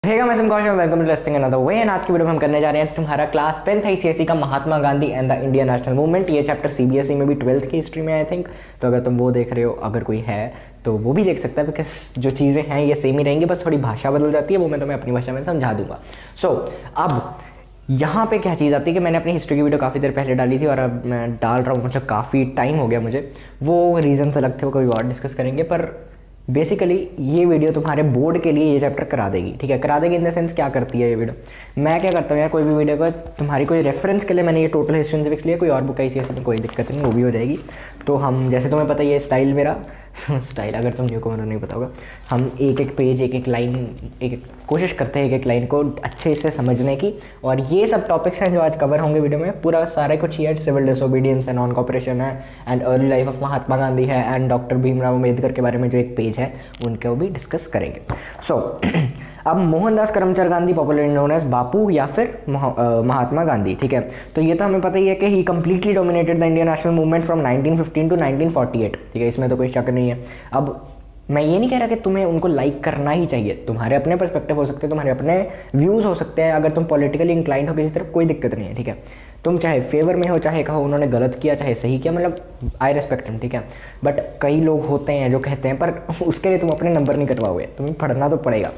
मैं welcome to let's sing another way and आज की वीडियो में हम करने जा रहे हैं तुम्हारा क्लास 10th आईसीएसई का Mahatma Gandhi and the Indian national movement. ये चैप्टर सीबीएसई में भी 12th की हिस्ट्री में आई थिंक, तो अगर तुम वो देख रहे हो, अगर कोई है तो वो भी देख सकता है, बिकॉज जो चीज़ें हैं ये सेम ही रहेंगी, बस थोड़ी भाषा बदल जाती है, वो मैं तुम्हें अपनी भाषा में समझा दूंगा। सो अब यहाँ पे क्या चीज़ आती है कि मैंने अपनी हिस्ट्री की वीडियो काफ़ी देर पहले डाली थी और अब मैं डाल रहा हूँ, मतलब काफ़ी टाइम हो गया मुझे, वो रीज़न्स अलग थे, वो कभी और डिस्कस करेंगे। पर बेसिकली ये वीडियो तुम्हारे बोर्ड के लिए ये चैप्टर करा देगी, ठीक है। करा देगी इन द सेंस क्या करती है ये वीडियो। मैं क्या करता हूँ यार, कोई भी वीडियो को तुम्हारी कोई रेफरेंस के लिए मैंने ये टोटल हिस्ट्री एंड सिविक्स लिया, कोई और बुक आईसीएसई में कोई दिक्कत नहीं, वो भी हो जाएगी। तो हम जैसे तुम्हें पता है ये स्टाइल मेरा स्टाइल अगर तुम न्यू को नहीं पता होगा, हम एक एक पेज एक एक लाइन एक कोशिश करते हैं एक एक लाइन को अच्छे से समझने की। और ये सब टॉपिक्स हैं जो आज कवर होंगे वीडियो में, पूरा सारा कुछ ही है। सिविल डिसोबीडियंस है, नॉन कॉपरेशन है, and early life of Mahatma Gandhi है, एंड डॉक्टर भीमराव अम्बेडकर के बारे में जो एक पेज है उनको भी डिस्कस करेंगे। सो अब Mohandas Karamchand Gandhi, popularly known as Bapu या फिर महात्मा गांधी, ठीक है। तो ये तो हमें पता ही है कि he completely dominated the Indian national movement from 1915 to 1948, ठीक है, इसमें तो कोई शक नहीं है। अब मैं ये नहीं कह रहा कि तुम्हें उनको लाइक करना ही चाहिए, तुम्हारे अपने पर्सपेक्टिव हो सकते हैं, तुम्हारे अपने व्यूज़ हो सकते हैं, अगर तुम पॉलिटिकली इंक्लाइंड हो किसी तरफ कोई दिक्कत नहीं है, ठीक है। तुम चाहे फेवर में हो, चाहे कहो उन्होंने गलत किया चाहे सही किया, मतलब आई रेस्पेक्ट हिम, ठीक है। बट कई लोग होते हैं जो कहते हैं, पर उसके लिए तुम अपने नंबर नहीं कटवाओगे, तुम्हें पढ़ना तो पड़ेगा।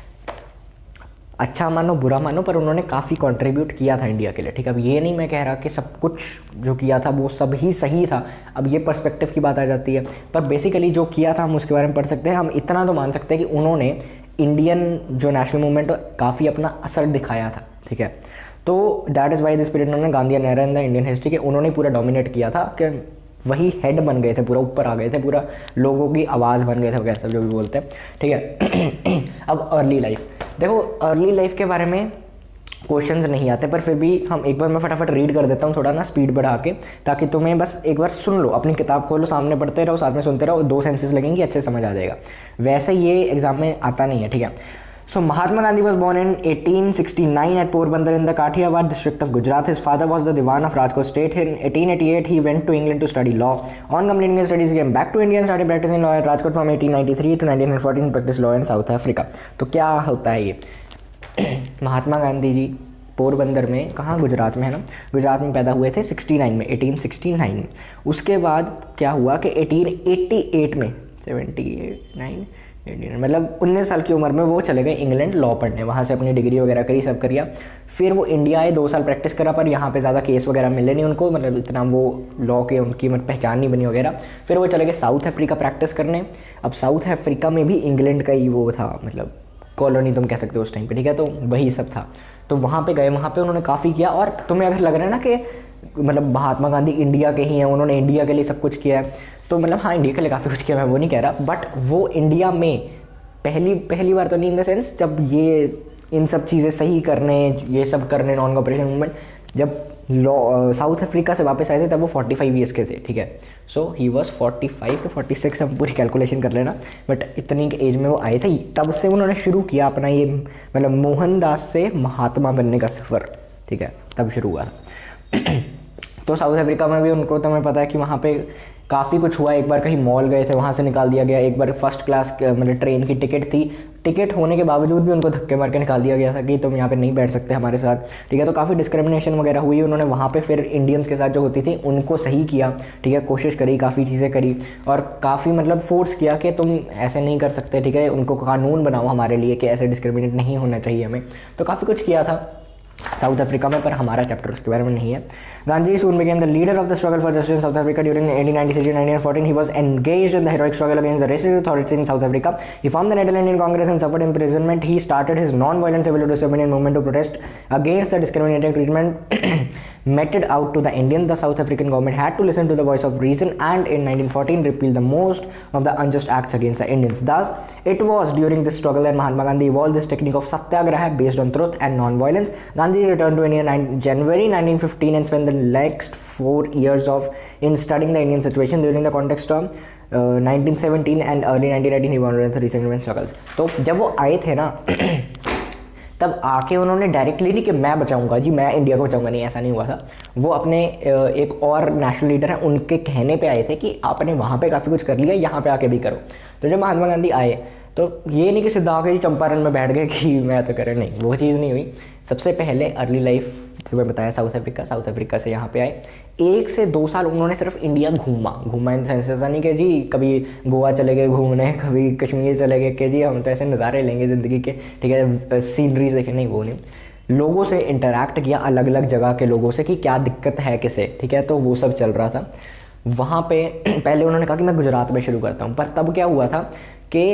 अच्छा मानो बुरा मानो, पर उन्होंने काफ़ी कंट्रीब्यूट किया था इंडिया के लिए, ठीक है। अब ये नहीं मैं कह रहा कि सब कुछ जो किया था वो सब ही सही था, अब ये पर्सपेक्टिव की बात आ जाती है। पर बेसिकली जो किया था हम उसके बारे में पढ़ सकते हैं। हम इतना तो मान सकते हैं कि उन्होंने इंडियन जो नेशनल मूवमेंट काफ़ी अपना असर दिखाया था, ठीक है। तो that is why this period उन्होंने Gandhi and era in the Indian history के उन्होंने पूरा डोमिनेट किया था, कि वही हेड बन गए थे, पूरा ऊपर आ गए थे, पूरा लोगों की आवाज़ बन गए थे वगैरह सब जो भी बोलते हैं, ठीक है। अब अर्ली लाइफ देखो, अर्ली लाइफ के बारे में क्वेश्चंस नहीं आते, पर फिर भी हम एक बार मैं फटाफट रीड कर देता हूँ थोड़ा ना स्पीड बढ़ा के, ताकि तुम्हें बस एक बार सुन लो, अपनी किताब खोलो, सामने पढ़ते रहो, साथ में सुनते रहो, 2 सेंसेस लगेंगी, अच्छे समझ आ जाएगा। वैसे ये एग्जाम में आता नहीं है, ठीक है। So Mahatma Gandhi was born in 1869 at Porbandar in the Kathiawar district of Gujarat. His father was the Diwan of Rajkot State. In 1888, he went to England to study law. On completing his studies, he came back to India and started practicing law at Rajkot from 1893 to 1914. He practiced law in South Africa. तो क्या होता है ये महात्मा गांधी जी पोरबंदर में, कहाँ, गुजरात में है ना, गुजरात में पैदा हुए थे 69 में, 1869 में। उसके बाद क्या हुआ कि 1888 में 79 मतलब 19 साल की उम्र में वो चले गए इंग्लैंड लॉ पढ़ने, वहाँ से अपनी डिग्री वगैरह करी, सब करिया। फिर वो इंडिया आए, 2 साल प्रैक्टिस करा, पर यहाँ पे ज़्यादा केस वगैरह मिले नहीं उनको, मतलब इतना वो लॉ के उनकी पहचान नहीं बनी वगैरह। फिर वो चले गए साउथ अफ्रीका प्रैक्टिस करने। अब साउथ अफ्रीका में भी इंग्लैंड का ही वो था, मतलब कॉलोनी तुम कह सकते हो उस टाइम पे, ठीक है। तो वही सब था, तो वहाँ पे गए, वहाँ पे उन्होंने काफ़ी किया। और तुम्हें अगर लग रहा है ना कि मतलब महात्मा गांधी इंडिया के ही हैं, उन्होंने इंडिया के लिए सब कुछ किया है, तो मतलब हाँ, इंडिया के लिए काफ़ी कुछ किया, मैं वो नहीं कह रहा, बट वो इंडिया में पहली बार तो नहीं, इन द सेंस जब ये इन सब चीज़ें सही करने, ये सब करने, नॉन कॉपरेशन मूवमेंट, जब लॉ साउथ अफ्रीका से वापस आए थे तब वो 45 ईयर्स के थे, ठीक है। सो ही वॉज 45 to 46, हम पूरी कैलकुलेशन कर लेना, बट इतनी एज में वो आए थे। तब से उन्होंने शुरू किया अपना ये, मतलब मोहनदास से महात्मा बनने का सफ़र, ठीक है, तब शुरू हुआ। तो साउथ अफ्रीका में भी उनको, तो मैं पता है कि वहाँ पे काफ़ी कुछ हुआ। एक बार कहीं मॉल गए थे, वहाँ से निकाल दिया गया। एक बार फर्स्ट क्लास मतलब ट्रेन की टिकट थी, टिकट होने के बावजूद भी उनको धक्के मार के निकाल दिया गया था कि तुम यहाँ पे नहीं बैठ सकते हमारे साथ, ठीक है। तो काफ़ी डिस्क्रिमिनेशन वगैरह हुई। उन्होंने वहाँ पे फिर इंडियंस के साथ जो होती थी उनको सही किया, ठीक है, कोशिश करी, काफ़ी चीज़ें करी, और काफ़ी मतलब फोर्स किया कि तुम ऐसे नहीं कर सकते, ठीक है, उनको कानून बनाओ हमारे लिए कि ऐसे डिस्क्रिमिनेट नहीं होना चाहिए हमें। तो काफ़ी कुछ किया था साउथ अफ्रीका में, पर हमारा चैप्टर उसके बारे में नहीं है। Gandhi soon became the leader of the struggle for justice in South Africa during 1893 to 1914. He was engaged in the heroic struggle against the racist authorities in South Africa. He formed the Netherlands Indian Congress and suffered imprisonment. He started his non-violent civil disobedience movement to protest against the discriminating treatment meted out to the Indians. The South African government had to listen to the voice of reason, and in 1914 repealed the most of the unjust acts against the Indians. Thus, it was during this struggle that Mahatma Gandhi evolved this technique of satyagraha based on truth and non-violence. Gandhi returned to India in January 1915 and spent the next 4 years in studying the Indian situation during the context of 1917 and early 1918 he wanted the recent struggles. तो जब वो आए थे ना तब आके उन्होंने directly नहीं कि मैं बचाऊंगा जी, मैं इंडिया को बचाऊंगा, नहीं, ऐसा नहीं हुआ था। वो अपने एक और नेशनल लीडर हैं उनके कहने पे आए थे कि आपने वहाँ पे काफ़ी कुछ कर लिया, यहाँ पे आके भी करो। तो जब महात्मा गांधी आए तो ये नहीं कि सीधा आके चंपारण में बैठ गए कि मैं तो करें, नहीं वो चीज़ नहीं हुई। सबसे पहले अर्ली लाइफ जो मैं बताया साउथ अफ्रीका से यहाँ पे आए। 1 से 2 साल उन्होंने सिर्फ इंडिया घूमा इन सेंस ऐसा नहीं कि जी कभी गोवा चले गए घूमने, कभी कश्मीर चले गए कि जी हम तो ऐसे नज़ारे लेंगे ज़िंदगी के, ठीक है, सीनरीज देखे, नहीं वो नहीं। लोगों से इंटरेक्ट किया, अलग अलग जगह के लोगों से कि क्या दिक्कत है किसे, ठीक है, तो वो सब चल रहा था वहाँ पे। पहले उन्होंने कहा कि मैं गुजरात में शुरू करता हूँ, पर तब क्या हुआ था कि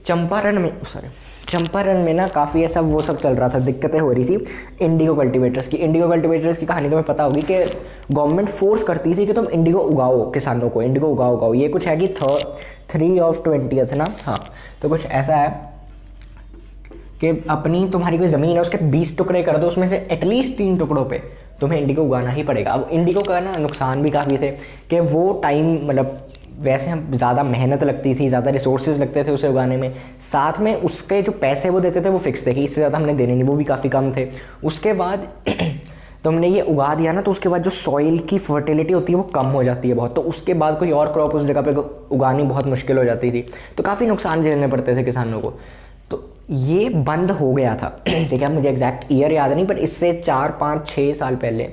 चंपारण में ना काफ़ी ऐसा वो सब चल रहा था, दिक्कतें हो रही थी इंडिगो कल्टीवेटर्स की कहानी तुम्हें पता होगी कि गवर्नमेंट फोर्स करती थी कि तुम इंडिगो उगाओ, किसानों को इंडिगो उगाओ। ये कुछ है कि 3 of 20th ना, हाँ, तो कुछ ऐसा है कि अपनी तुम्हारी कोई ज़मीन है उसके 20 टुकड़े कर दो, उसमें से एटलीस्ट 3 टुकड़ों पे तुम्हें इंडिगो उगाना ही पड़ेगा। अब इंडिगो का ना नुकसान भी काफ़ी थे कि वो टाइम मतलब वैसे हम ज़्यादा मेहनत लगती थी, ज़्यादा रिसोर्सेज लगते थे उसे उगाने में, साथ में उसके जो पैसे वो देते थे वो फिक्स थे कि इससे ज़्यादा हमने देने नहीं, वो भी काफ़ी कम थे। उसके बाद तुमने ये उगा दिया ना, तो उसके बाद जो सॉइल की फर्टिलिटी होती है वो कम हो जाती है बहुत, तो उसके बाद कोई और क्रॉप उस जगह पे उगानी बहुत मुश्किल हो जाती थी, तो काफ़ी नुकसान झेलने पड़ते थे किसानों को। तो ये बंद हो गया था, ठीक है, मुझे एग्जैक्ट ईयर याद नहीं, पर इससे 4, 5, 6 साल पहले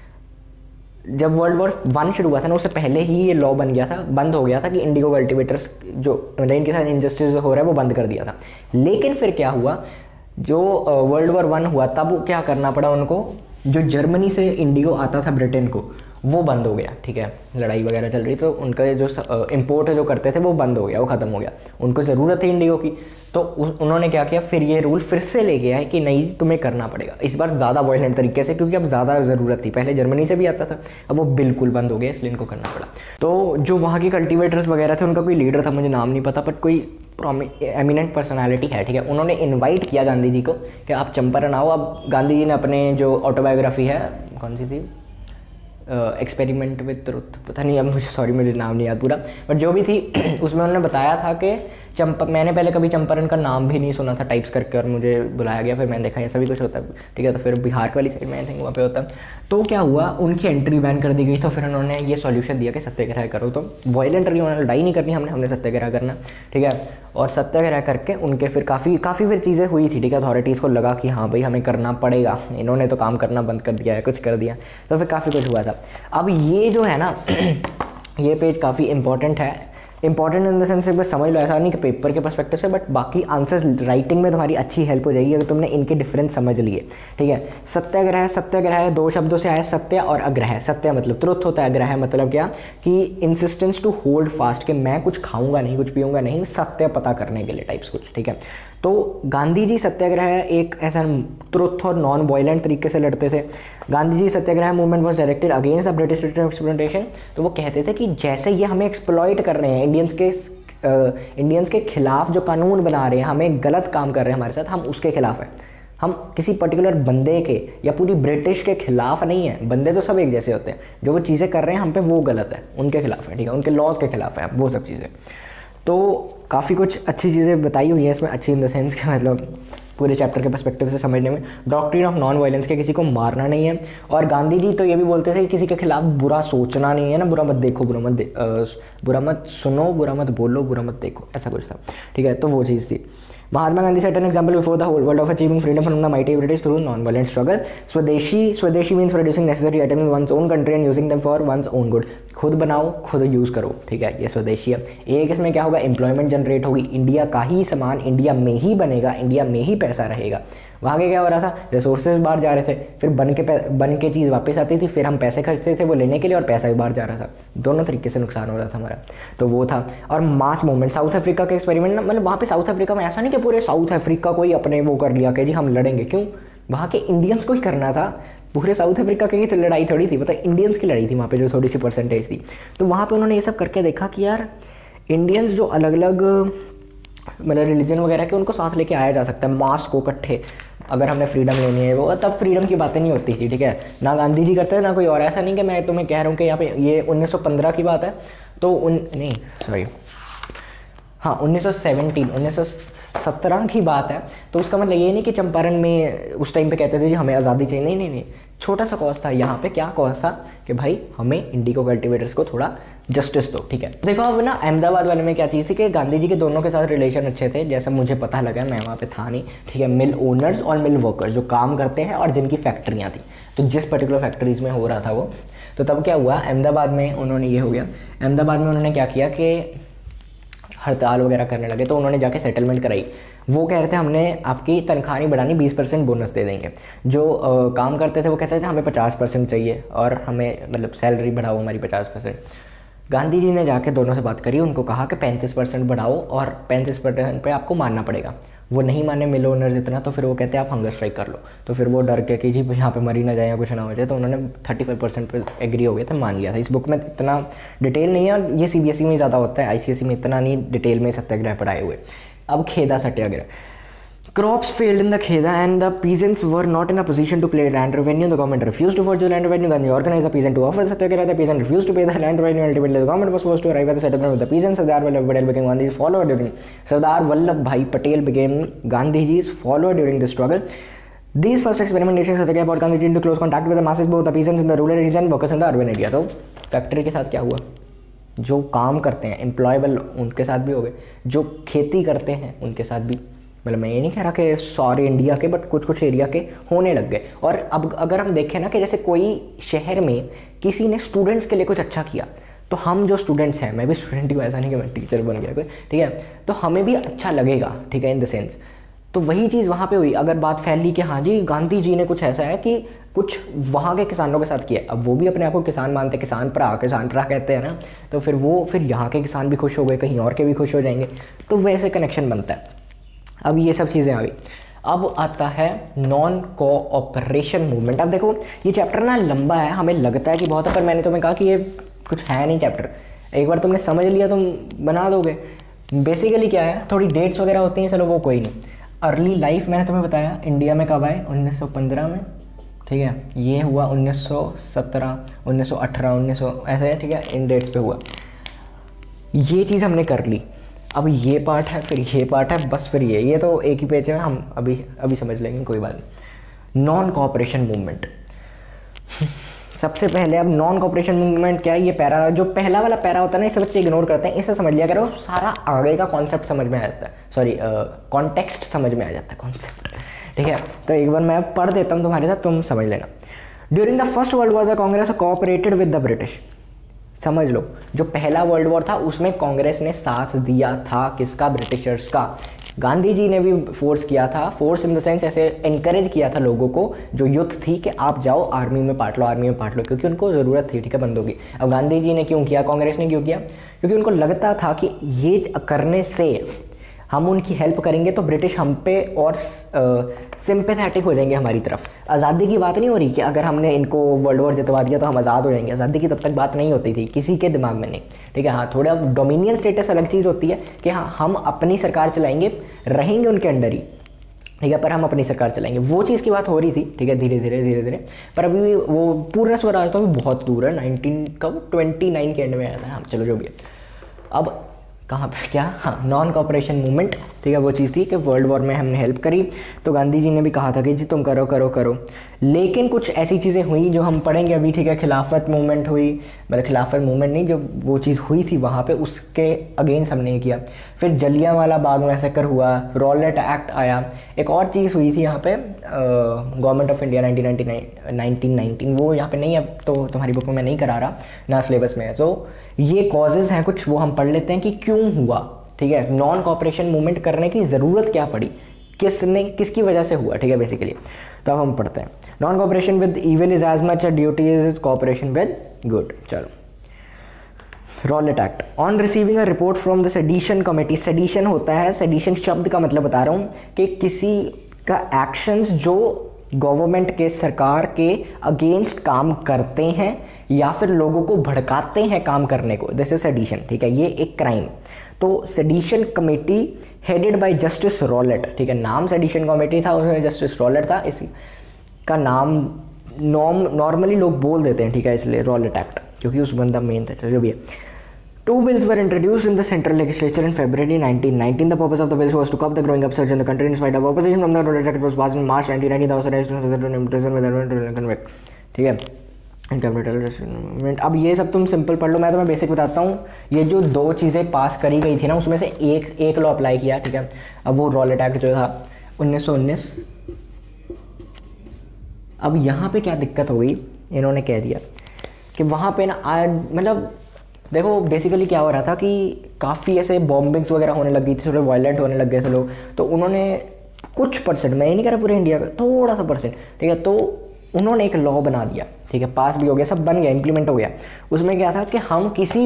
जब World War I शुरू हुआ था ना, उससे पहले ही ये लॉ बंद हो गया था कि इंडिगो कल्टीवेटर्स जो इनके साथ इंजस्टिस हो रहा है वो बंद कर दिया था। लेकिन फिर क्या हुआ, जो World War I हुआ तब क्या करना पड़ा उनको, जो जर्मनी से इंडिगो आता था ब्रिटेन को वो बंद हो गया, ठीक है, लड़ाई वगैरह चल रही, तो उनका जो इंपोर्ट जो करते थे वो बंद हो गया, वो ख़त्म हो गया, उनको ज़रूरत थी इंडिगो की। तो उन्होंने क्या किया, फिर ये रूल फिर से लेके आए कि नहीं तुम्हें करना पड़ेगा, इस बार ज़्यादा वायलेंट तरीके से, क्योंकि अब ज़्यादा ज़रूरत थी। पहले जर्मनी से भी आता था, अब वो बिल्कुल बंद हो गया, इसलिए इनको करना पड़ा। तो जो वहाँ के कल्टीवेटर्स वगैरह थे उनका कोई लीडर था, मुझे नाम नहीं पता, बट कोई एमिनेंट पर्सनालिटी है, ठीक है, उन्होंने इन्वाइट किया गांधी जी को कि आप चंपारण आओ। अब गांधी जी ने अपने जो ऑटोबायोग्राफी है, कौन सी थी, एक्सपेरिमेंट विद ट्रुथ, पता नहीं, अब मुझे नाम नहीं याद पूरा, बट जो भी थी उसमें उन्होंने बताया था कि मैंने पहले कभी चंपारण का नाम भी नहीं सुना था टाइप्स करके, और मुझे बुलाया गया, फिर मैंने देखा ऐसा भी कुछ होता है, ठीक है, तो फिर बिहार वाली साइड में आई थिंक वहाँ पे होता है। तो क्या हुआ, उनकी एंट्री बैन कर दी गई, तो फिर उन्होंने ये सॉल्यूशन दिया कि सत्याग्रह करो, तो वॉयलेंटली उन्होंने लड़ाई नहीं करनी, हमने सत्याग्रह करना, ठीक है, और सत्याग्रह करके उनके फिर काफ़ी फिर चीज़ें हुई थी, ठीक है, अथॉरिटीज़ को लगा कि हाँ भाई हमें करना पड़ेगा, इन्होंने तो काम करना बंद कर दिया है, कुछ कर दिया, तो फिर काफ़ी कुछ हुआ था। अब ये जो है ना ये पेज काफ़ी इंपॉर्टेंट है, इंपॉर्टेंट इन द सेंस से समझ लो, ऐसा नहीं कि पेपर के पर्सपेक्टिव से, बट बाकी आंसर्स राइटिंग में तुम्हारी अच्छी हेल्प हो जाएगी अगर तुमने इनके डिफरेंस समझ लिए, ठीक है। सत्याग्रह 2 शब्दों से आया, सत्य और अग्रह। सत्य मतलब ट्रुथ होता है, अग्रह मतलब क्या कि इंसिस्टेंस टू होल्ड फास्ट, कि मैं कुछ खाऊंगा नहीं, कुछ पीऊंगा नहीं, सत्य पता करने के लिए टाइप्स कुछ, ठीक है। तो गांधी जी सत्याग्रह एक ऐसा ट्रुथ और नॉन वायलेंट तरीके से लड़ते थे। Gandhi ji satyagraha movement was directed against the British exploitation. तो वो कहते थे कि जैसे ये हमें एक्सप्लॉइट कर रहे हैं, इंडियंस के खिलाफ जो कानून बना रहे हैं, हमें गलत काम कर रहे हैं हमारे साथ, हम उसके खिलाफ हैं। हम किसी पर्टिकुलर बंदे के या पूरी ब्रिटिश के खिलाफ नहीं है, बंदे तो सब एक जैसे होते हैं, जो वो चीज़ें कर रहे हैं हम पे वो गलत है, उनके खिलाफ है, ठीक है, उनके लॉज के खिलाफ है वो सब चीज़ें। तो काफ़ी कुछ अच्छी चीज़ें बताई हुई हैं इसमें, अच्छी इन द सेंस कि मतलब पूरे चैप्टर के पर्सपेक्टिव से समझने में। डॉक्ट्रिन ऑफ नॉन वायलेंस के किसी को मारना नहीं है, और गांधी जी तो ये भी बोलते थे कि किसी के खिलाफ बुरा सोचना नहीं है ना, बुरा मत देखो, बुरा मत सुनो, बुरा मत बोलो, बुरा मत देखो, ऐसा कुछ था, ठीक है। तो वो चीज़ थी। Mahatma Gandhi set an example before the whole world of achieving freedom from the mighty British through non violent struggle. Swadeshi means producing necessary item in one's own country and using them for one's own good. खुद बनाओ, खुद use करो, ठीक है, ये स्वदेशी है। एक इसमें क्या होगा, एम्प्लॉयमेंट जनरेट होगी, इंडिया का ही सामान इंडिया में ही बनेगा, इंडिया में ही पैसा रहेगा। वहाँ के क्या हो रहा था, रिसोर्सेज बाहर जा रहे थे, फिर बन के चीज़ वापस आती थी, फिर हम पैसे खर्चते थे वो लेने के लिए, और पैसा भी बाहर जा रहा था, दोनों तरीके से नुकसान हो रहा था हमारा। तो वो था। और मास मूवमेंट, साउथ अफ्रीका के एक्सपेरिमेंट ना, मतलब वहाँ पे साउथ अफ्रीका में ऐसा नहीं कि पूरे साउथ अफ्रीका को ही अपने वो कर लिया कि जी हम लड़ेंगे, क्यों, वहाँ के इंडियंस को ही करना था, पूरे साउथ अफ्रीका की तो लड़ाई थोड़ी थी, मतलब इंडियंस की लड़ाई थी वहाँ पे, जो थोड़ी सी परसेंटेज थी। तो वहाँ पे उन्होंने ये सब करके देखा कि यार इंडियंस जो अलग अलग मतलब रिलीजन वगैरह के, उनको साथ लेके आया जा सकता है, मास को इकट्ठे, अगर हमने फ्रीडम लेनी है वो, तब फ्रीडम की बातें नहीं होती थी, ठीक है, ना गांधी जी करते थे ना कोई और। ऐसा नहीं कि मैं तुम्हें कह रहा हूँ कि यहाँ पे ये 1915 की बात है तो हाँ 1917 की बात है। तो उसका मतलब ये नहीं कि चंपारण में उस टाइम पे कहते थे जी हमें आज़ादी चाहिए, नहीं नहीं नहीं, छोटा सा कॉज था यहाँ पे। क्या कॉज था कि भाई हमें इंडिको कल्टिवेटर्स को थोड़ा जस्टिस दो, ठीक है। देखो अब ना अहमदाबाद वाले में क्या चीज़ थी कि गांधी जी के दोनों के साथ रिलेशन अच्छे थे, जैसा मुझे पता लगा, मैं वहाँ पे था नहीं, ठीक है। मिल ओनर्स और मिल वर्कर्स जो काम करते हैं और जिनकी फैक्ट्रियाँ थी, तो जिस पर्टिकुलर फैक्ट्रीज़ में हो रहा था वो, तो तब क्या हुआ अहमदाबाद में उन्होंने, ये हो गया अहमदाबाद में उन्होंने क्या किया कि हड़ताल वगैरह करने लगे। तो उन्होंने जाके सेटलमेंट कराई। वो कह रहे थे हमने आपकी तनख्वाह नहीं बढ़ानी, 20% बोनस दे देंगे। जो काम करते थे वो कहते थे हमें 50% चाहिए और हमें मतलब सैलरी बढ़ाओ हमारी 50%। गांधी जी ने जाके दोनों से बात करी, उनको कहा कि 35% बढ़ाओ और 35% पे आपको मानना पड़ेगा। वो नहीं माने मिल ओनर्स इतना, तो फिर वो कहते हैं आप हंगर स्ट्राइक कर लो। तो फिर वो डर के कि जी यहाँ पे मरी ना जाए या कुछ ना हो जाए, तो उन्होंने 35% पे एग्री हो गया था, मान लिया था। इस बुक में इतना डिटेल नहीं है और ये CBSE में ज़्यादा होता है, ICSE में इतना नहीं डिटेल में सत्याग्रह पढ़ाए हुए। अब Kheda satyagraha, crops failed in the Kheda and the peasants were not in a position to pay land revenue. The government refused to forge the land revenue. Gandhi organized the peasant to offer the satyagraha. The peasant refused to pay the land revenue. Ultimately, the government was forced to arrive at the settlement with the peasants. Sardar Vallabh Patel became Gandhi's follower during. Sardar Vallabhbhai Patel became Gandhi's follower during this struggle. These first experimentations satyagraha brought Gandhi into close contact with the masses, both the peasants in the rural region, workers in the urban area. तो factory के साथ क्या हुआ, जो काम करते हैं employable उनके साथ भी हो गए, जो खेती करते हैं उनके साथ भी, मतलब मैं ये नहीं कह रहा कि सारे इंडिया के, बट कुछ कुछ एरिया के होने लग गए। और अब अगर हम देखें ना कि जैसे कोई शहर में किसी ने स्टूडेंट्स के लिए कुछ अच्छा किया, तो हम जो स्टूडेंट्स हैं, मैं भी स्टूडेंट ही हूँ, ऐसा नहीं कि मैं टीचर बन गया कोई, ठीक है, तो हमें भी अच्छा लगेगा, ठीक है, इन द सेंस। तो वही चीज़ वहाँ पे हुई। अगर बात फैली कि हाँ जी गांधी जी ने कुछ ऐसा है कि कुछ वहाँ के किसानों के साथ किया, अब वो भी अपने आप को किसान मानते हैं, किसान भरा कहते हैं ना, तो फिर यहाँ के किसान भी खुश हो गए, कहीं और के भी खुश हो जाएंगे, तो वैसे कनेक्शन बनता है। अब ये सब चीज़ें आ गई। अब आता है नॉन कोऑपरेशन मूवमेंट। अब देखो ये चैप्टर ना लंबा है, हमें लगता है कि बहुत है, पर मैंने तुम्हें कहा कि ये कुछ है नहीं चैप्टर, एक बार तुमने समझ लिया तुम बना दोगे। बेसिकली क्या है, थोड़ी डेट्स वगैरह होती हैं, चलो वो कोई नहीं। अर्ली लाइफ मैंने तुम्हें बताया इंडिया में कब आए, 1915 में, ठीक है। ये हुआ 1917, 1918, 1900 ऐसे है, ठीक है, इन डेट्स पे हुआ। ये चीज़ हमने कर ली। अब ये पार्ट है, फिर ये पार्ट है, बस फिर ये तो एक ही पेज में हम अभी समझ लेंगे, कोई बात नहीं। नॉन कोऑपरेशन मूवमेंट, सबसे पहले अब नॉन कोऑपरेशन मूवमेंट क्या है, ये पैरा, जो पहला वाला पैरा होता है ना, इसे बच्चे इग्नोर करते हैं, इसे समझ लिया करो, सारा आगे का कॉन्सेप्ट समझ में आ जाता है, सॉरी कॉन्टेक्स्ट समझ में आ जाता है, कॉन्सेप्ट, ठीक है। तो एक बार मैं पढ़ देता हूँ तुम्हारे साथ, तुम समझ लेना। During the first world war the Congress cooperated with the British. समझ लो, जो पहला वर्ल्ड वॉर था उसमें कांग्रेस ने साथ दिया था, किसका, ब्रिटिशर्स का। गांधी जी ने भी फोर्स किया था, फोर्स इन द सेंस ऐसे इनकरेज किया था लोगों को, जो यूथ थी, कि आप जाओ आर्मी में पार्ट लो, आर्मी में पार्ट लो, क्योंकि उनको ज़रूरत थी, ठीक है, बंदों की। अब गांधी जी ने क्यों किया, कांग्रेस ने क्यों किया, क्योंकि उनको लगता था कि ये करने से हम उनकी हेल्प करेंगे तो ब्रिटिश हम पे और सिंपैथेटिक हो जाएंगे हमारी तरफ। आज़ादी की बात नहीं हो रही कि अगर हमने इनको वर्ल्ड वॉर जितवा दिया तो हम आज़ाद हो जाएंगे, आज़ादी की तब तक बात नहीं होती थी किसी के दिमाग में, नहीं, ठीक है। हाँ, थोड़ा डोमिनियन स्टेटस अलग चीज़ होती है कि हाँ हम अपनी सरकार चलाएंगे, रहेंगे उनके अंडर ही, ठीक है, पर हम अपनी सरकार चलाएंगे, वो चीज़ की बात हो रही थी, ठीक है, धीरे धीरे। पर अभी वो पूर्ण स्वराज तो अभी बहुत दूर है, 29 के एंड में आया था। हाँ चलो जो भी है। अब कहाँ पे क्या, हाँ, नॉन कोऑपरेशन मूवमेंट, ठीक है, वो चीज़ थी कि वर्ल्ड वॉर में हमने हेल्प करी, तो गांधी जी ने भी कहा था कि जी तुम करो करो करो। लेकिन कुछ ऐसी चीज़ें हुई जो हम पढ़ेंगे अभी, ठीक है। खिलाफत मूवमेंट हुई, मतलब खिलाफत मूवमेंट नहीं, जो वो चीज़ हुई थी वहाँ पे, उसके अगेंस्ट हमने किया। फिर जलियांवाला बाग मैसेकर हुआ, रॉलेट एक्ट आया। एक और चीज़ हुई थी यहाँ पे, गवर्नमेंट ऑफ इंडिया 1919, वो यहाँ पे नहीं, अब तो तुम्हारी बुक में मैं नहीं करा रहा ना, सिलेबस में है। तो ये कॉजेज़ हैं कुछ, वो हम पढ़ लेते हैं कि क्यों हुआ, ठीक है, नॉन कोऑपरेशन मूवमेंट करने की ज़रूरत क्या पड़ी, किसकी वजह से हुआ, ठीक है, बेसिकली। तो अब हम पढ़ते हैं। Non cooperation with evil is as much a duty is cooperation with good. चलो, Rowlatt act. On receiving a report from the sedition committee, sedition होता है, सेडिशन शब्द का मतलब बता रहा हूँ कि किसी का एक्शंस जो गवर्नमेंट के, सरकार के अगेंस्ट काम करते हैं या फिर लोगों को भड़काते हैं काम करने को, दिस इज सेडिशन, ठीक है, ये एक क्राइम। तो sedition committee headed by justice Rowlatt, ठीक है, नाम सेडिशन कमेटी था, उसमें जस्टिस रॉलेट था, इसका नाम नॉर्मली लोग बोल देते हैं, ठीक है, इसलिए रॉलेट एक्ट, क्योंकि उस बंदा मेन था। चलो जो भी है, Two bills were introduced in the central legislature in February 1919. The purpose of the bills was to curb the growing upsurge in the country. In spite of opposition from the Rolex Act, it was passed in March 1919. The authorized to imprison with convict. ठीक है, capital. अब ये सब तुम simple पढ़ लो, मैं तुम्हें basic बताता हूँ। ये जो दो चीज़ें पास करी गई थी ना, उसमें से एक लॉ अप्लाई किया, ठीक है। अब वो रॉलेट एक्ट जो था 1919। अब यहाँ पे क्या दिक्कत हो गई, इन्होंने कह दिया कि वहाँ पे ना मतलब देखो बेसिकली क्या हो रहा था कि काफ़ी ऐसे बॉम्बिंग्स वगैरह होने लग गई थी, थोड़े वायलेंट होने लग गए थे लोग। तो उन्होंने कुछ परसेंट, मैं ये नहीं कह रहा पूरे इंडिया का, थोड़ा सा परसेंट, ठीक है, तो उन्होंने एक लॉ बना दिया, ठीक है, पास भी हो गया, सब बन गया, इम्प्लीमेंट हो गया। उसमें क्या था कि हम किसी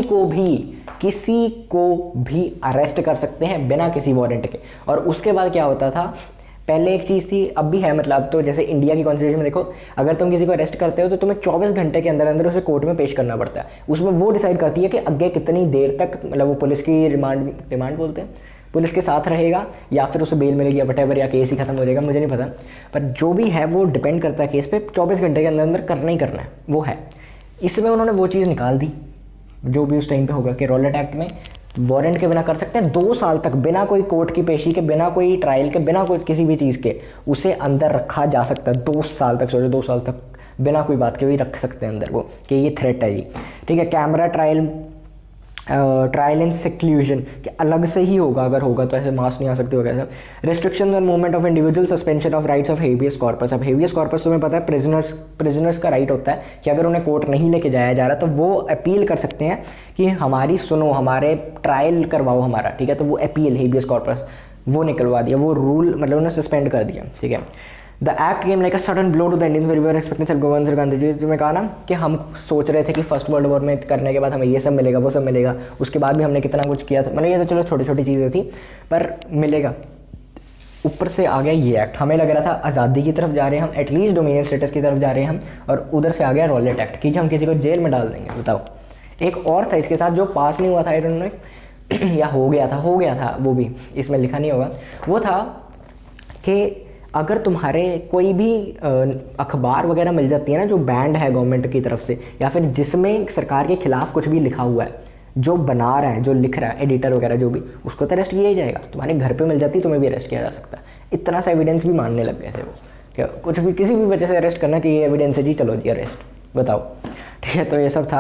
को भी अरेस्ट कर सकते हैं बिना किसी वारंट के। और उसके बाद क्या होता था, पहले एक चीज़ थी, अब भी है, मतलब तो जैसे इंडिया की कॉन्स्टिट्यूशन में देखो, अगर तुम किसी को अरेस्ट करते हो तो तुम्हें 24 घंटे के अंदर अंदर उसे कोर्ट में पेश करना पड़ता है। उसमें वो डिसाइड करती है कि आगे कितनी देर तक, मतलब वो पुलिस की रिमांड बोलते हैं, पुलिस के साथ रहेगा या फिर उसे बेल मिलेगी या वटेवर, या केस ही खत्म हो जाएगा, मुझे नहीं पता। पर जो भी है वो डिपेंड करता है केस पे, 24 घंटे के अंदर अंदर करना ही करना है, वो है। इसमें उन्होंने वो चीज़ निकाल दी जो भी उस टाइम पे होगा कि रॉलेट एक्ट में वारंट के बिना कर सकते हैं, 2 साल तक बिना कोई कोर्ट की पेशी के, बिना कोई ट्रायल के, बिना कोई किसी भी चीज़ के उसे अंदर रखा जा सकता है। 2 साल तक, सोचो 2 साल तक बिना कोई बात के भी रख सकते हैं अंदर वो, कि ये थ्रेट है जी, ठीक है। कैमरा ट्रायल इन सेक्लूजन कि अलग से ही होगा, अगर होगा तो ऐसे मास नहीं आ सकते वगैरह सब। Restriction on movement of individual, suspension of rights of habeas corpus. अब हेबियस कॉर्पस तुम्हें पता है प्रिजनर्स का राइट होता है कि अगर उन्हें कोर्ट नहीं लेके जाया जा रहा तो वो अपील कर सकते हैं कि हमारी सुनो, हमारे ट्रायल करवाओ हमारा, ठीक है। तो वो अपील, हेबियस कॉर्पस, वो निकलवा दिया, वो रूल मतलब उन्हें सस्पेंड कर दिया, ठीक है। The act came like a sudden blow to the Indians we were expecting self governance. Gandhi ji ने कहा ना कि हम सोच रहे थे कि फर्स्ट वर्ल्ड वॉर में करने के बाद हमें ये सब मिलेगा, वो सब मिलेगा, उसके बाद भी हमने कितना कुछ किया था, मतलब ये तो चलो छोटी छोटी चीज़ें थी, पर मिलेगा। ऊपर से आ गया ये एक्ट, हमें लग रहा था आज़ादी की तरफ जा रहे हैं हम, एटलीस्ट डोमिनियन स्टेटस की तरफ जा रहे हैं हम, और उधर से आ गया रॉलेट एक्ट कि हम किसी को जेल में डाल देंगे। बताओ, एक और था इसके साथ जो पास नहीं हुआ था इन्होंने या हो गया था, वो भी इसमें लिखा नहीं होगा। वो था कि अगर तुम्हारे कोई भी अखबार वगैरह मिल जाती है ना जो बैंड है गवर्नमेंट की तरफ से, या फिर जिसमें सरकार के खिलाफ कुछ भी लिखा हुआ है, जो बना रहा है, जो लिख रहा है, एडिटर वगैरह जो भी, उसको तो अरेस्ट किया ही जाएगा। तुम्हारे घर पे मिल जाती, तुम्हें भी अरेस्ट किया जा सकता है। इतना सा एविडेंस भी मानने लग गए थे वो, क्या कुछ भी किसी भी वजह से अरेस्ट करना कि ये एविडेंस है जी, चलो जी अरेस्ट, बताओ, ठीक है। तो ये सब था।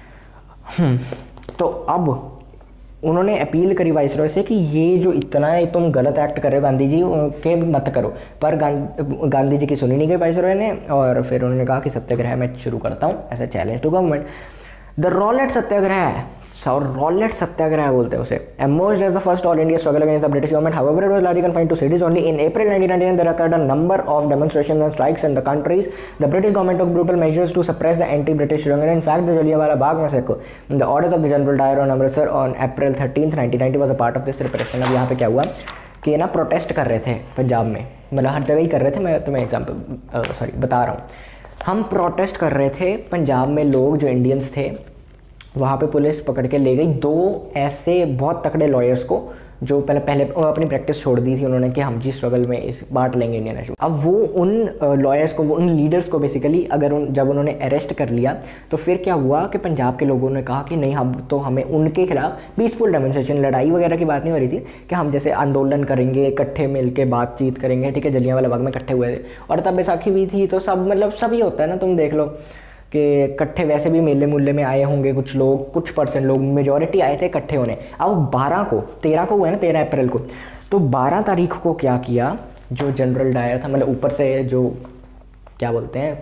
तो अब उन्होंने अपील करी वाइसरॉय से कि ये जो इतना है तुम गलत एक्ट कर रहे हो गांधी जी के, मत करो। पर गांधी जी की सुनी नहीं गई वाइसरॉय ने, और फिर उन्होंने कहा कि सत्याग्रह मैं शुरू करता हूँ, ऐसा challenge to government. The Rowlatt satyagraha, और रॉलेट सत्याग्रह बोलते हैं उसे, emerged as the first all India struggle against the British government. However, it was largely confined to cities only. In April 1999, there occurred a number of demonstrations and strikes in the countries. The British government took brutal measures to suppress the anti-British struggle. In fact, the Jallianwala Bagh massacre, the orders of the General Dyer on Amritsar on April 13th, 1990 was a part of this repression. अब यहाँ पे क्या हुआ कि ना protest कर रहे थे पंजाब में, मतलब हर जगह ही कर रहे थे, मैं तुम्हें एग्जाम्पल बता रहा हूँ। हम प्रोटेस्ट कर रहे थे पंजाब में, लोग जो इंडियंस थे, वहाँ पे पुलिस पकड़ के ले गई 2 ऐसे बहुत तकड़े लॉयर्स को जो पहले अपनी प्रैक्टिस छोड़ दी थी उन्होंने कि हम जी स्ट्रगल में इस बांट लेंगे इंडियन नेशनल। अब वो उन लॉयर्स को, वो उन लीडर्स को बेसिकली जब उन्होंने अरेस्ट कर लिया तो फिर क्या हुआ कि पंजाब के लोगों ने कहा कि नहीं, हम तो हमें उनके खिलाफ पीसफुल डेमोन्स्ट्रेशन, लड़ाई वगैरह की बात नहीं हो रही थी, कि हम जैसे आंदोलन करेंगे, इकट्ठे मिल के बातचीत करेंगे, ठीक है। जलियांवाला बाग में इकट्ठे हुए थे, और तब बैसाखी भी थी, तो सब मतलब सभी होता है ना, तुम देख लो कि इकट्ठे वैसे भी मेले मूले में आए होंगे कुछ लोग, कुछ परसेंट लोग, मेजॉरिटी आए थे इकट्ठे होने। अब 13 को हुआ है ना, 13 अप्रैल को, तो 12 तारीख को क्या किया, जो जनरल डायर था, मतलब ऊपर से जो क्या बोलते हैं,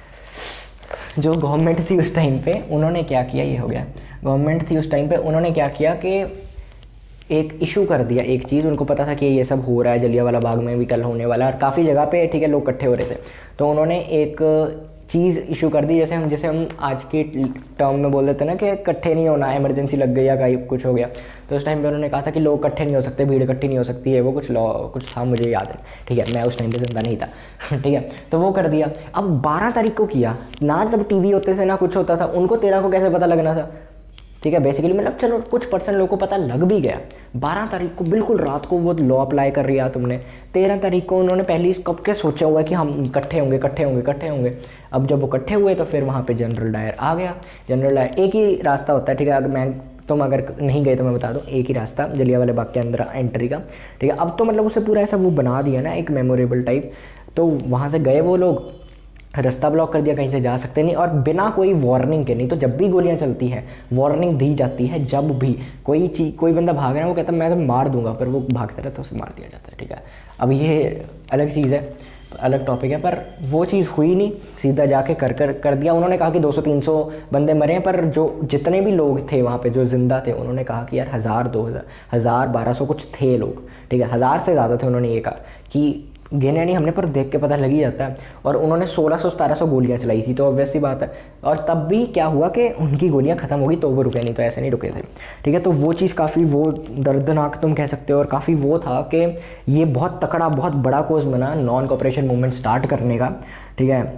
जो गवर्नमेंट थी उस टाइम पे, उन्होंने क्या किया, ये हो गया, गवर्नमेंट थी उस टाइम पे, उन्होंने क्या किया कि एक इशू कर दिया, एक चीज़, उनको पता था कि ये सब हो रहा है, जलियांवाला बाग में भी कल होने वाला, और काफ़ी जगह पे, ठीक है, लोग इकट्ठे हो रहे थे, तो उन्होंने एक चीज़ इशू कर दी, जैसे हम आज की टर्म में बोल देते हैं ना कि इकट्ठे नहीं होना, इमरजेंसी लग गई या कहीं कुछ हो गया, तो उस टाइम पे उन्होंने कहा था कि लोग इकट्ठे नहीं हो सकते, भीड़ इकट्ठी नहीं हो सकती है, वो कुछ लॉ कुछ था, मुझे याद है, ठीक है, मैं उस टाइम पे जिंदा नहीं था ठीक है, तो वो कर दिया। अब 12 तारीख को किया ना, तब टीवी होते थे ना कुछ होता था, उनको 13 को कैसे पता लगना था, ठीक है, बेसिकली मतलब चलो कुछ परसेंट लोगों को पता लग भी गया। 12 तारीख को बिल्कुल रात को वो लॉ अप्लाई कर रिया तुमने, 13 तारीख को उन्होंने पहले कब के सोचा हुआ कि हम इकट्ठे होंगे। अब जब वो इकट्ठे हुए तो फिर वहाँ पे जनरल डायर आ गया। जनरल डायर, एक ही रास्ता होता है, ठीक है, अगर तुम अगर नहीं गए तो मैं बता दूं, एक ही रास्ता जलियांवाला बाग के अंदर एंट्री का, ठीक है। अब तो मतलब उसे पूरा ऐसा वो बना दिया ना एक मेमोरेबल टाइप, तो वहाँ से गए वो लोग, रास्ता ब्लॉक कर दिया, कहीं से जा सकते नहीं, और बिना कोई वार्निंग के। नहीं तो जब भी गोलियां चलती हैं वार्निंग दी जाती है, जब भी कोई बंदा भाग रहा है वो कहता है मैं तो मार दूंगा, पर वो भागता रहता है तो उसे मार दिया जाता है, ठीक है। अब ये अलग चीज़ है, अलग टॉपिक है, पर वो चीज़ हुई नहीं, सीधा जाके कर दिया। उन्होंने कहा कि 200-300 बंदे मरे हैं, पर जो जितने भी लोग थे वहाँ पे जो जिंदा थे, उन्होंने कहा कि यार 1000, 2000, 1200 कुछ थे लोग, ठीक है। 1000 से ज़्यादा थे, उन्होंने ये कहा कि गिने नहीं हमने, पर देख के पता लग ही जाता है। और उन्होंने 1600-1700 गोलियां चलाई थी, तो ऑब्वियस सी बात है। और तब भी क्या हुआ कि उनकी गोलियां ख़त्म हो गई तो वो रुके नहीं, तो ऐसे नहीं रुके थे, ठीक है। तो वो चीज़ काफ़ी वो दर्दनाक तुम कह सकते हो, और काफ़ी वो था कि ये बहुत तकड़ा, बहुत बड़ा कोर्स बना नॉन कॉपरेशन मूवमेंट स्टार्ट करने का, ठीक है।